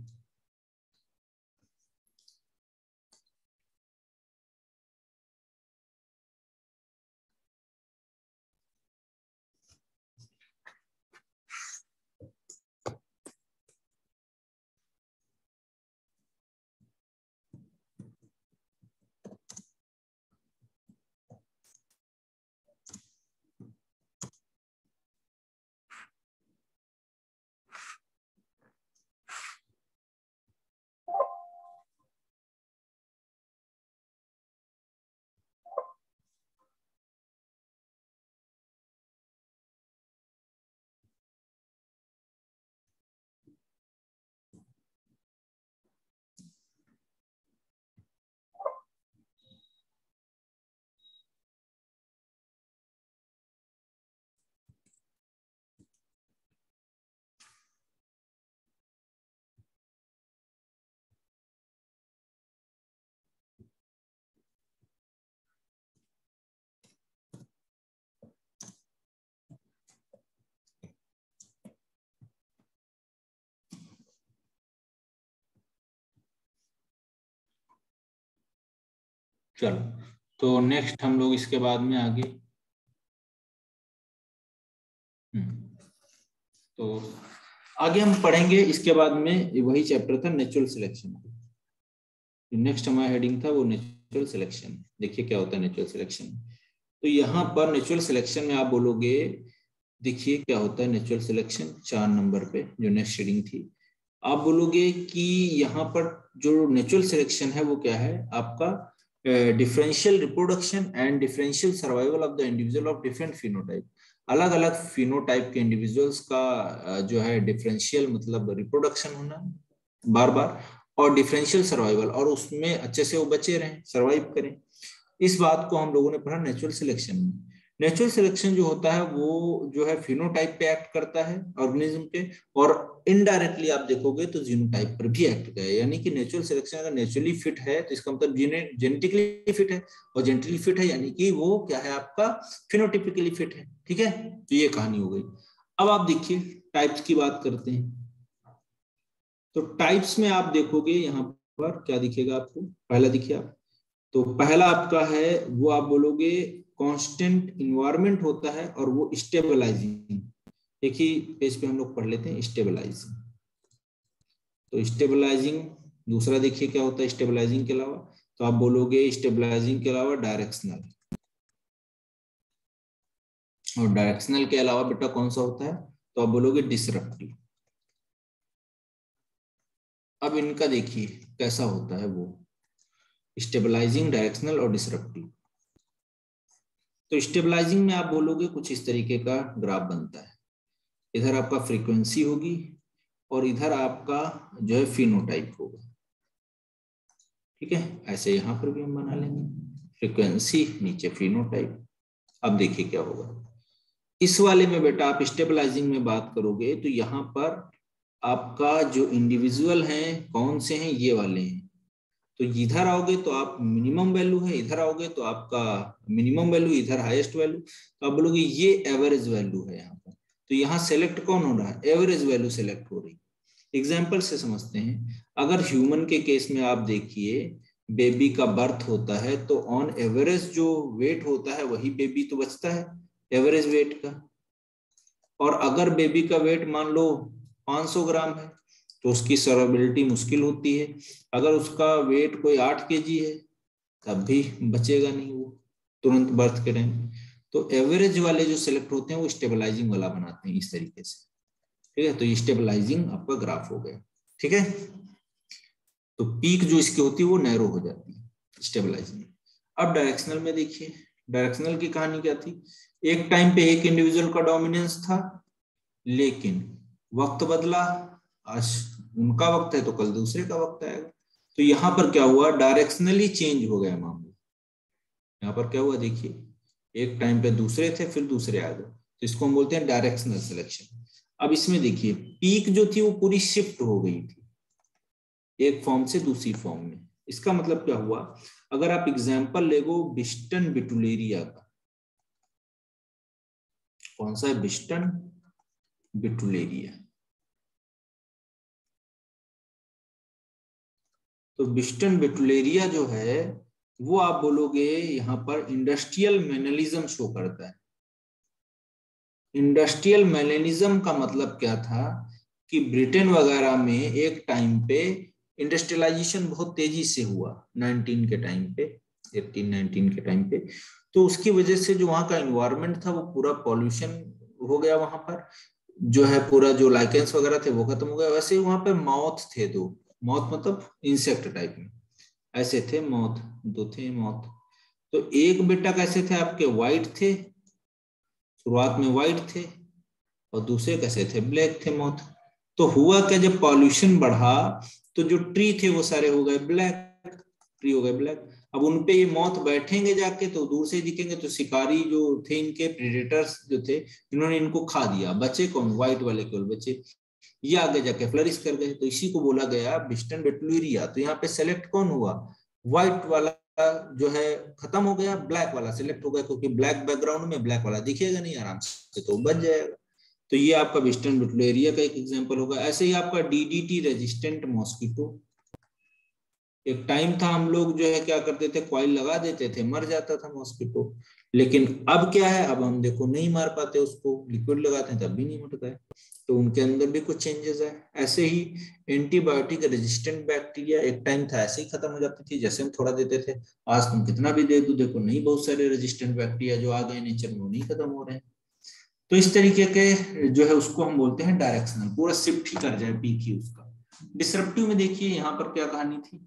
चलो, तो नेक्स्ट हम लोग इसके बाद में आगे, तो आगे हम पढ़ेंगे इसके बाद में वही चैप्टर था नेचुरल सिलेक्शन। नेक्स्ट हमारा हेडिंग था वो नेचुरल सिलेक्शन। देखिए क्या होता है नेचुरल सिलेक्शन। तो यहाँ पर नेचुरल सिलेक्शन में आप बोलोगे, देखिए क्या होता है नेचुरल सिलेक्शन, चार नंबर पे जो नेक्स्ट हेडिंग थी। आप बोलोगे कि यहाँ पर जो नेचुरल सिलेक्शन है वो क्या है आपका, differential reproduction and differential survival of the individual of different phenotype. अलग अलग फिनोटाइप के इंडिविजुअल्स का जो है डिफरेंशियल मतलब रिप्रोडक्शन होना बार बार, और डिफरेंशियल सर्वाइवल, और उसमें अच्छे से वो बचे रहें, सर्वाइव करें। इस बात को हम लोगों ने पढ़ा नेचुरल सिलेक्शन में। नेचुरल सिलेक्शन जो होता है वो जो है फिनोटाइप पे एक्ट करता है ऑर्गेनिज्म पे, और इनडायरेक्टली आप देखोगे तो जीनोटाइप पर भी एक्ट करेगा। यानी कि नेचुरल सिलेक्शन अगर नेचुरली फिट है तो इसका मतलब जेनेटिकली फिट है, और जेनेटिकली फिट है यानी कि वो क्या है, आपका फिनोटिपिकली फिट है। ठीक है, तो ये कहानी हो गई। अब आप देखिए टाइप्स की बात करते हैं। तो टाइप्स में आप देखोगे यहाँ पर क्या दिखेगा आपको, पहला देखिए आप, तो पहला आपका है वो आप बोलोगे कांस्टेंट इन्वायरमेंट होता है और वो स्टेबलाइजिंग। एक ही पेज पे हम लोग पढ़ लेते हैं स्टेबलाइजिंग। तो स्टेबलाइजिंग दूसरा देखिए क्या होता है स्टेबलाइजिंग के अलावा, तो आप बोलोगे स्टेबलाइजिंग के अलावा डायरेक्शनल, और डायरेक्शनल के अलावा बेटा कौन सा होता है, तो आप बोलोगे डिसरप्टिव। अब इनका देखिए कैसा होता है वो स्टेबलाइजिंग, डायरेक्शनल और डिसरप्टिव। तो स्टेबलाइजिंग में आप बोलोगे कुछ इस तरीके का ग्राफ बनता है, इधर आपका फ्रीक्वेंसी होगी और इधर आपका जो है फिनोटाइप होगा। ठीक है, ऐसे यहां पर भी हम बना लेंगे, फ्रीक्वेंसी नीचे फिनोटाइप। अब देखिए क्या होगा इस वाले में बेटा, आप स्टेबलाइजिंग में बात करोगे तो यहाँ पर आपका जो इंडिविजुअल हैं कौन से हैं, ये वाले हैं। तो इधर आओगे तो आप मिनिमम वैल्यू है, इधर आओगे तो आपका मिनिमम वैल्यू, इधर हाईएस्ट वैल्यू, तो आप बोलोगे ये एवरेज वैल्यू है यहाँ पर। तो यहाँ सेलेक्ट कौन हो रहा है, एवरेज वैल्यू सेलेक्ट हो रही। एग्जाम्पल से समझते हैं, अगर ह्यूमन के केस में आप देखिए बेबी का बर्थ होता है तो ऑन एवरेज जो वेट होता है वही बेबी तो बचता है एवरेज वेट का। और अगर बेबी का वेट मान लो पाँच सौ ग्राम है तो उसकी सर्वाइवबिलिटी मुश्किल होती है। अगर उसका वेट कोई आठ केजी है तब भी बचेगा नहीं वो तुरंत बर्थ के टाइम। तो एवरेज वाले जो सिलेक्ट होते हैं वो स्टेबलाइजिंग वाला बनाते हैं इस तरीके से। ठीक है, तो ये स्टेबलाइजिंग आपका ग्राफ हो गया। ठीक है, तो पीक जो इसकी होती है वो नैरो हो जाती है स्टेबलाइजिंग। अब डायरेक्शनल में देखिए, डायरेक्शनल की कहानी क्या थी, एक टाइम पे एक इंडिविजुअल का डोमिनेंस था, लेकिन वक्त बदला, आज उनका वक्त है तो कल दूसरे का वक्त आएगा। तो यहाँ पर क्या हुआ, डायरेक्शनली चेंज हो गया मामला। यहाँ पर क्या हुआ देखिए, एक टाइम पे दूसरे थे फिर दूसरे आ गए, तो इसको हम बोलते हैं डायरेक्शनल सिलेक्शन। अब इसमें देखिए पीक जो थी वो पूरी शिफ्ट हो गई थी एक फॉर्म से दूसरी फॉर्म में। इसका मतलब क्या हुआ, अगर आप एग्जाम्पल लेगो बिस्टन बिटुलेरिया का, कौन सा है, बिस्टन बिटुलेरिया। तो बिस्टन बिटुलेरिया जो है वो आप बोलोगे यहाँ पर इंडस्ट्रियल मैनलिज्म शो करता है। इंडस्ट्रियल मैनलिज्म का मतलब क्या था कि ब्रिटेन वगैरह में एक टाइम पे इंडस्ट्रियलाइजेशन बहुत तेजी से हुआ नाइनटीन के टाइम पे, एटीन नाइनटीन के टाइम पे। तो उसकी वजह से जो वहाँ का इन्वायरमेंट था वो पूरा पॉल्यूशन हो गया, वहां पर जो है पूरा जो लाइकेंस वगैरह थे वो खत्म हो गया। वैसे ही वहां पे मौत थे दो, मौत मतलब इंसेक्ट टाइप में ऐसे थे, मौत दो थे मौत। तो एक बेटा कैसे थे आपके, व्हाइट थे, शुरुआत में व्हाइट थे, और दूसरे कैसे थे, ब्लैक थे मौत। तो हुआ क्या, जब पॉल्यूशन बढ़ा तो जो ट्री थे वो सारे हो गए ब्लैक, ट्री हो गए ब्लैक। अब उनपे ये मौत बैठेंगे जाके तो दूर से दिखेंगे, तो शिकारी जो थे इनके प्रेडेटर्स जो थे इन्होंने इनको खा दिया, बचे कौन, व्हाइट वाले केवल बचे, ये आगे जाके फ्लरिश कर गए। तो इसी को बोला गया बिस्टन बिटुलेरिया। तो यहाँ पे सेलेक्ट कौन हुआ, व्हाइट वाला जो है खत्म हो गया, ब्लैक वाला सिलेक्ट हो गया, क्योंकि ब्लैक बैकग्राउंड में ब्लैक वाला दिखेगा नहीं आराम से तो बच जाएगा। तो ये आपका बिस्टन बिटुलेरिया का एक एग्जांपल होगा। ऐसे ही आपका डीडीटी रेजिस्टेंट मॉस्किटो, एक टाइम था हम लोग जो है क्या करते थे, कॉइल लगा देते थे, मर जाता था मॉस्किटो। लेकिन अब क्या है, अब हम देखो नहीं मार पाते उसको, लिक्विड लगाते हैं तब भी नहीं मरता है। तो उनके अंदर भी कुछ चेंजेस है। ऐसे ही एंटीबायोटिक रेजिस्टेंट बैक्टीरिया एक टाइम था ऐसे ही खत्म हो जाती थी, जैसे हम थोड़ा देते थे, आज तुम कितना भी दे दो देखो नहीं, बहुत सारे रेजिस्टेंट बैक्टीरिया जो आ गए नेचर में वो नहीं खत्म हो रहे हैं। तो इस तरीके के जो है उसको हम बोलते हैं डायरेक्शनल, पूरा शिफ्ट ही कर जाए पीक ही उसका। डिसरप्टिव में देखिए यहाँ पर क्या कहानी थी,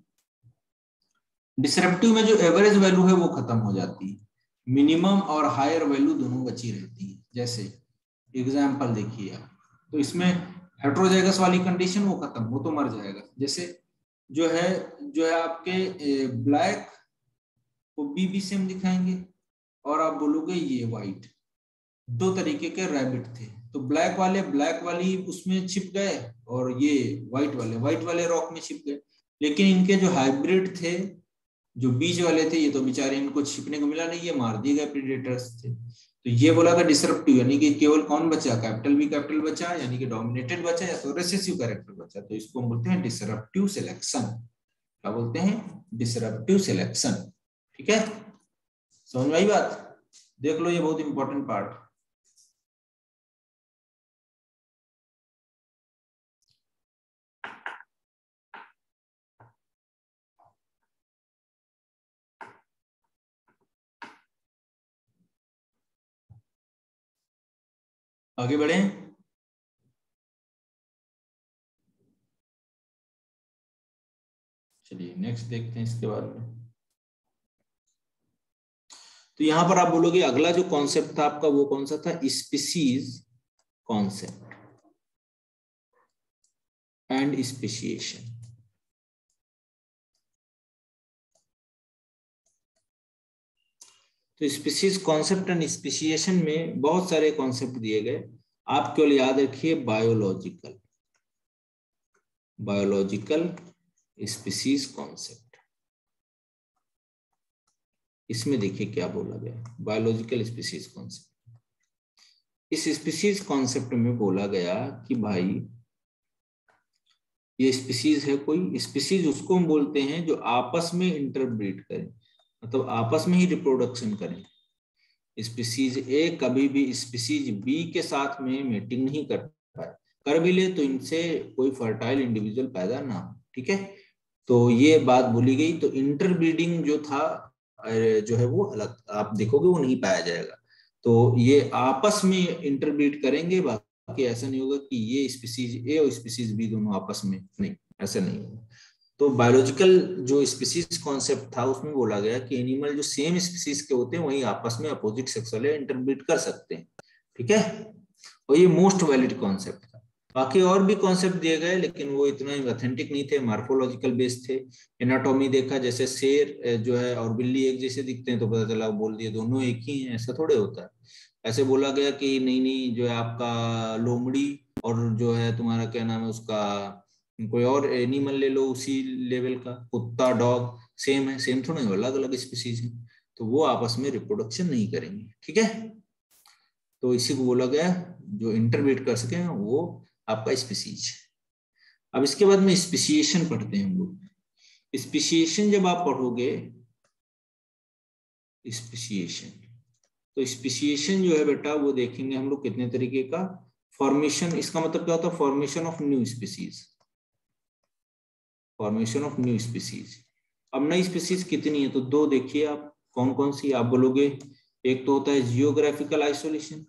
डिसरप्टिव में जो एवरेज वैल्यू है वो खत्म हो जाती है, मिनिमम और हायर वैल्यू दोनों बची रहती है। जैसे एग्जांपल देखिए आप, तो इसमें हेट्रोजाइगस वाली कंडीशन वो खत्म, वो तो मर जाएगा। जैसे जो है जो है आपके ब्लैक को बी भी सेम दिखाएंगे, और आप बोलोगे ये व्हाइट। दो तरीके के रैबिट थे, तो ब्लैक वाले ब्लैक वाली उसमें छिप गए और ये व्हाइट वाले व्हाइट वाले रॉक में छिप गए। लेकिन इनके जो हाइब्रिड थे, जो बीच वाले थे, ये तो बेचारे इनको छिपने को मिला नहीं, ये मार दिए गए प्रीडेटर्स थे। तो ये बोला था डिसरप्टिव, यानी कि केवल कौन बचा, कैपिटल बी कैपिटल बचा, यानी कि डोमिनेटेड बचा, या तो रिसेसिव कैरेक्टर बचा। तो इसको हम बोलते हैं डिसरप्टिव सिलेक्शन। क्या बोलते हैं? Disruptive selection. ठीक है, समझ में आई बात? देख लो, ये बहुत इंपॉर्टेंट पार्ट। आगे बढ़े। चलिए नेक्स्ट देखते हैं इसके बाद में। तो यहां पर आप बोलोगे अगला जो कॉन्सेप्ट था आपका वो कौन सा था? Species concept and speciation. तो स्पीसीज कॉन्सेप्ट एंड स्पेसिएशन में बहुत सारे कॉन्सेप्ट दिए गए। आप केवल याद रखिए बायोलॉजिकल बायोलॉजिकल स्पीसीज कॉन्सेप्ट। इसमें देखिए क्या बोला गया, बायोलॉजिकल स्पीसीज कॉन्सेप्ट। इस स्पीसीज कॉन्सेप्ट में बोला गया कि भाई ये स्पीसीज है, कोई स्पीसीज उसको हम बोलते हैं जो आपस में इंटरब्रीड करें, मतलब आपस में ही रिप्रोडक्शन करें। स्पीसीज ए कभी भी स्पीसीज बी के साथ में मीटिंग नहीं कर पाए, कर भी ले तो इनसे कोई फर्टाइल इंडिविजुअल पैदा ना हो। ठीक है, तो ये बात बोली गई। तो इंटरब्रीडिंग जो था जो है वो अलग, आप देखोगे वो नहीं पाया जाएगा। तो ये आपस में इंटरब्रीड करेंगे, बाकी ऐसा नहीं होगा कि ये स्पीसीज ए और स्पीसीज बी दोनों आपस में, नहीं, ऐसा नहीं होगा। तो बायोलॉजिकल जो स्पीसीज कॉन्सेप्ट था उसमें बोला गया कि एनिमल जो सेम स्पीसीज के होते हैं वही आपस में अपोजिट सेक्स वाले इंटरब्रीड कर सकते हैं। ठीक है, और ये मोस्ट वैलिड कॉन्सेप्ट था। बाकी और भी कॉन्सेप्ट दिए गए लेकिन वो इतना ऑथेंटिक नहीं थे, मार्फोलॉजिकल बेस्ड थे। एनाटॉमी देखा, जैसे शेर जो है और बिल्ली एक जैसे दिखते हैं तो पता चला बोल दिए दोनों एक ही हैं, ऐसा थोड़े होता है। ऐसे बोला गया कि नहीं नहीं जो है आपका लोमड़ी और जो है तुम्हारा क्या नाम है उसका, कोई और एनिमल ले लो उसी लेवल का, कुत्ता डॉग सेम है, सेम थोड़ा अलग अलग स्पीसीज है, तो वो आपस में रिप्रोडक्शन नहीं करेंगे। ठीक है, तो इसी को बोला गया जो इंटरब्रीड कर सके वो आपका स्पीसीज। अब इसके बाद में स्पेसिएशन पढ़ते हैं हम लोग। स्पेसिएशन जब आप पढ़ोगे, स्पेसिएशन, तो स्पेसिएशन जो है बेटा वो देखेंगे हम लोग कितने तरीके का। फॉर्मेशन, इसका मतलब क्या होता है? Formation of new species, formation of new species. अब नई स्पीसीज कितनी है? तो दो देखिए आप, कौन कौन सी आप बोलोगे। एक तो होता है जियोग्राफिकल आइसोलेशन,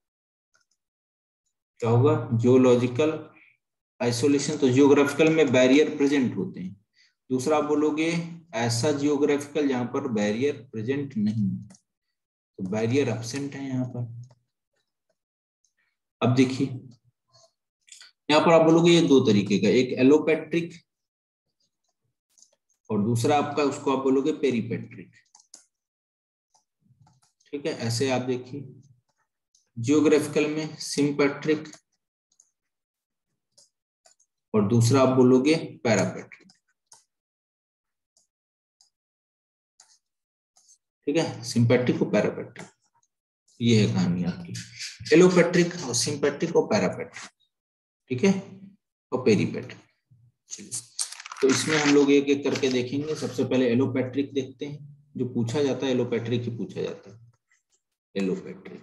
क्या होगा? जियोलॉजिकल आइसोलेशन, तो जियोग्राफिकल में बैरियर प्रेजेंट होते हैं। दूसरा आप बोलोगे ऐसा जियोग्राफिकल जहां पर बैरियर प्रेजेंट नहीं, तो बैरियर एब्सेंट है यहाँ पर। अब देखिए यहाँ पर आप बोलोगे ये दो तरीके का, एक एलोपेट्रिक और दूसरा आपका उसको आप बोलोगे पेरीपेट्रिक। ठीक है, ऐसे आप देखिए जियोग्राफिकल में सिम्पेट्रिक और दूसरा आप बोलोगे पैरापेट्रिक। ठीक है, सिंपैट्रिक और पैरापेट्रिक, ये है कहानी आपकी। एलोपेट्रिक और सिंपैट्रिक और पैरापेट्रिक, ठीक है, और पेरीपेट्रिक। चलिए, तो इसमें हम लोग एक एक करके देखेंगे। सबसे पहले एलोपेट्रिक देखते हैं, जो पूछा जाता है एलोपेट्रिक ही पूछा जाता है। एलोपेट्रिक,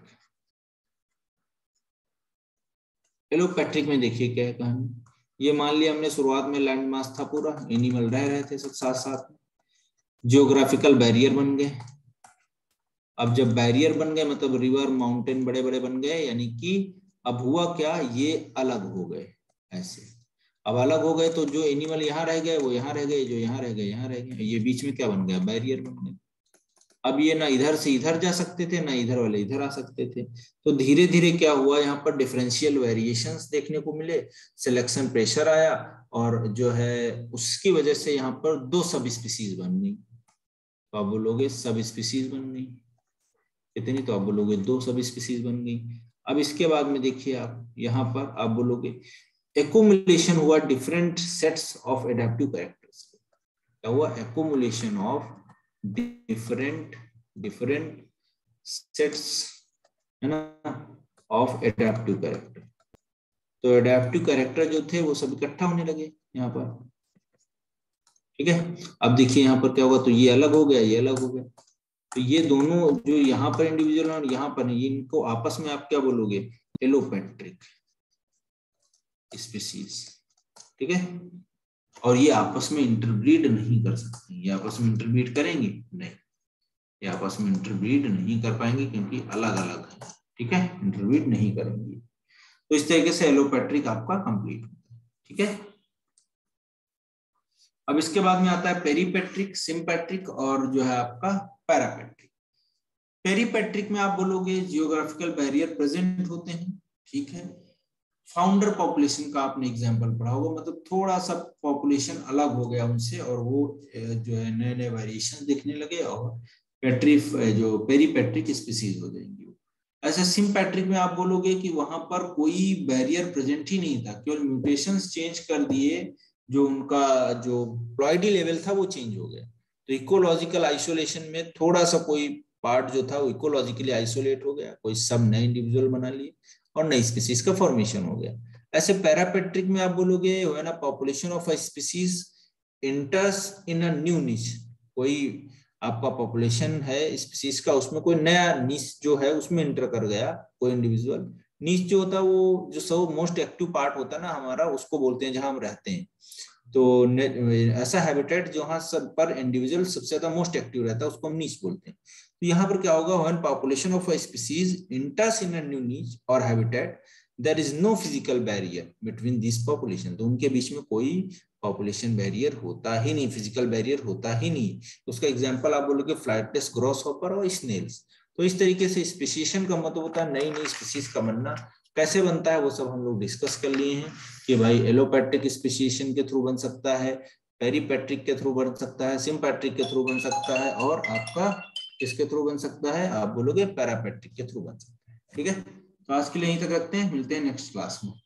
एलोपेट्रिक में देखिए क्या है कहानी। ये मान लिया हमने शुरुआत में लैंड मास था पूरा, एनिमल रह रहे थे सब साथ साथ में, जियोग्राफिकल बैरियर बन गए। अब जब बैरियर बन गए मतलब रिवर माउंटेन बड़े बड़े बन गए, यानी कि अब हुआ क्या, ये अलग हो गए। ऐसे अब अलग हो गए तो जो एनिमल यहाँ रह गए वो यहाँ रह गए, जो यहाँ रह गए यहाँ रह गए, ये बीच में क्या बन गया? बैरियर बन गया। अब ये ना इधर से इधर जा सकते थे, ना इधर वाले इधर आ सकते थे। तो धीरे धीरे क्या हुआ, यहाँ पर डिफरेंशियल वेरिएशंस देखने को मिले, सिलेक्शन प्रेशर आया, और जो है उसकी वजह से यहाँ पर दो सब स्पीसीज बन गई। तो आप बोलोगे सब स्पीसीज बन गई कितनी, तो आप बोलोगे दो सब स्पीसीज बन गई। अब इसके बाद में देखिए आप यहाँ पर आप बोलोगे एक्युमुलेशन हुआ different sets of adaptive characters. क्या हुआ, accumulation of different different sets, है ना, ऑफ एडेप्टिव कैरेक्टर। तो एडेप्टिव कैरेक्टर जो थे वो सब इकट्ठा होने लगे यहाँ पर, ठीक है। अब देखिए यहाँ पर क्या होगा, तो ये अलग हो गया, ये अलग हो गया, तो ये दोनों जो यहाँ पर इंडिविजुअल और यहाँ पर नहीं, इनको आपस में आप क्या बोलोगे, एलोपेट्रिक स्पीसीज, ठीक है। और ये आपस में इंटरब्रीड नहीं कर सकते, ये आपस में इंटरब्रीड करेंगे नहीं, ये आपस में इंटरब्रीड नहीं कर पाएंगे क्योंकि अलग अलग है, ठीक है, इंटरब्रीड नहीं करेंगे। तो इस तरीके से एलोपेट्रिक आपका कंप्लीट होता है, ठीक है। अब इसके बाद में आता है पेरीपेट्रिक, सिम्पेट्रिक और जो है आपका पैरापेट्रिक। पेरीपेट्रिक में आप बोलोगे जियोग्राफिकल बैरियर प्रेजेंट होते हैं, ठीक है। फाउंडर पॉपुलेशन का आपने एग्जांपल पढ़ा होगा, मतलब थोड़ा सा पॉपुलेशन अलग हो गया उनसे और वो जो है नए नए वेरिएशन दिखने लगे और पेट्री जो पेरीपेट्रिक स्पीसीज हो जाएंगी। ऐसे सिम्पेट्रिक में आप बोलोगे कि वहां पर कोई बैरियर प्रेजेंट ही नहीं था, केवल म्यूटेशंस चेंज कर दिए, जो उनका जो प्लॉइडी लेवल था वो चेंज हो गया। तो इकोलॉजिकल आइसोलेशन में थोड़ा सा कोई पार्ट जो था वो इकोलॉजिकली आइसोलेट हो गया, कोई सब नए इंडिविजुअल बना लिए और नई स्पीसीज का फॉर्मेशन हो गया। ऐसे पैरापेट्रिक में आप बोलोगे है ना, population of a species enters in a new niche, कोई आपका पॉपुलेशन है स्पीसीज का, उसमें कोई नया नीच जो है उसमें इंटर कर गया कोई इंडिविजुअल। नीच जो होता है वो जो सब मोस्ट एक्टिव पार्ट होता है ना हमारा, उसको बोलते हैं जहां हम रहते हैं। तो ऐसा हैबिटेट जहां सब पर इंडिविजुअल सबसे ज्यादा मोस्ट एक्टिव रहता है उसको हम नीच बोलते हैं। तो यहाँ पर क्या होगा, when population of a species enters in a new niche और habitat there is no physical barrier between this population, तो उनके बीच में कोई पॉपुलेशन बैरियर होता ही नहीं, फिजिकल बैरियर होता ही नहीं। तो उसका एग्जांपल आप बोलोगे फ्लाइटलेस ग्रॉसहॉपर और स्नेल्स। तो इस तरीके से स्पेसिएशन का मतलब होता है नई नई स्पीसीज का बनना। कैसे बनता है वो सब हम लोग डिस्कस कर लिए हैं कि भाई एलोपेट्रिक स्पेसिएशन के थ्रू बन सकता है, पेरीपेट्रिक के थ्रू बन सकता है, सिम्पेट्रिक के थ्रू बन सकता है, और आपका किसके थ्रू बन सकता है, आप बोलोगे पैरापेट्रिक के थ्रू बन सकता है, ठीक है। तो आज के लिए यहीं तक रखते हैं, मिलते हैं नेक्स्ट क्लास में।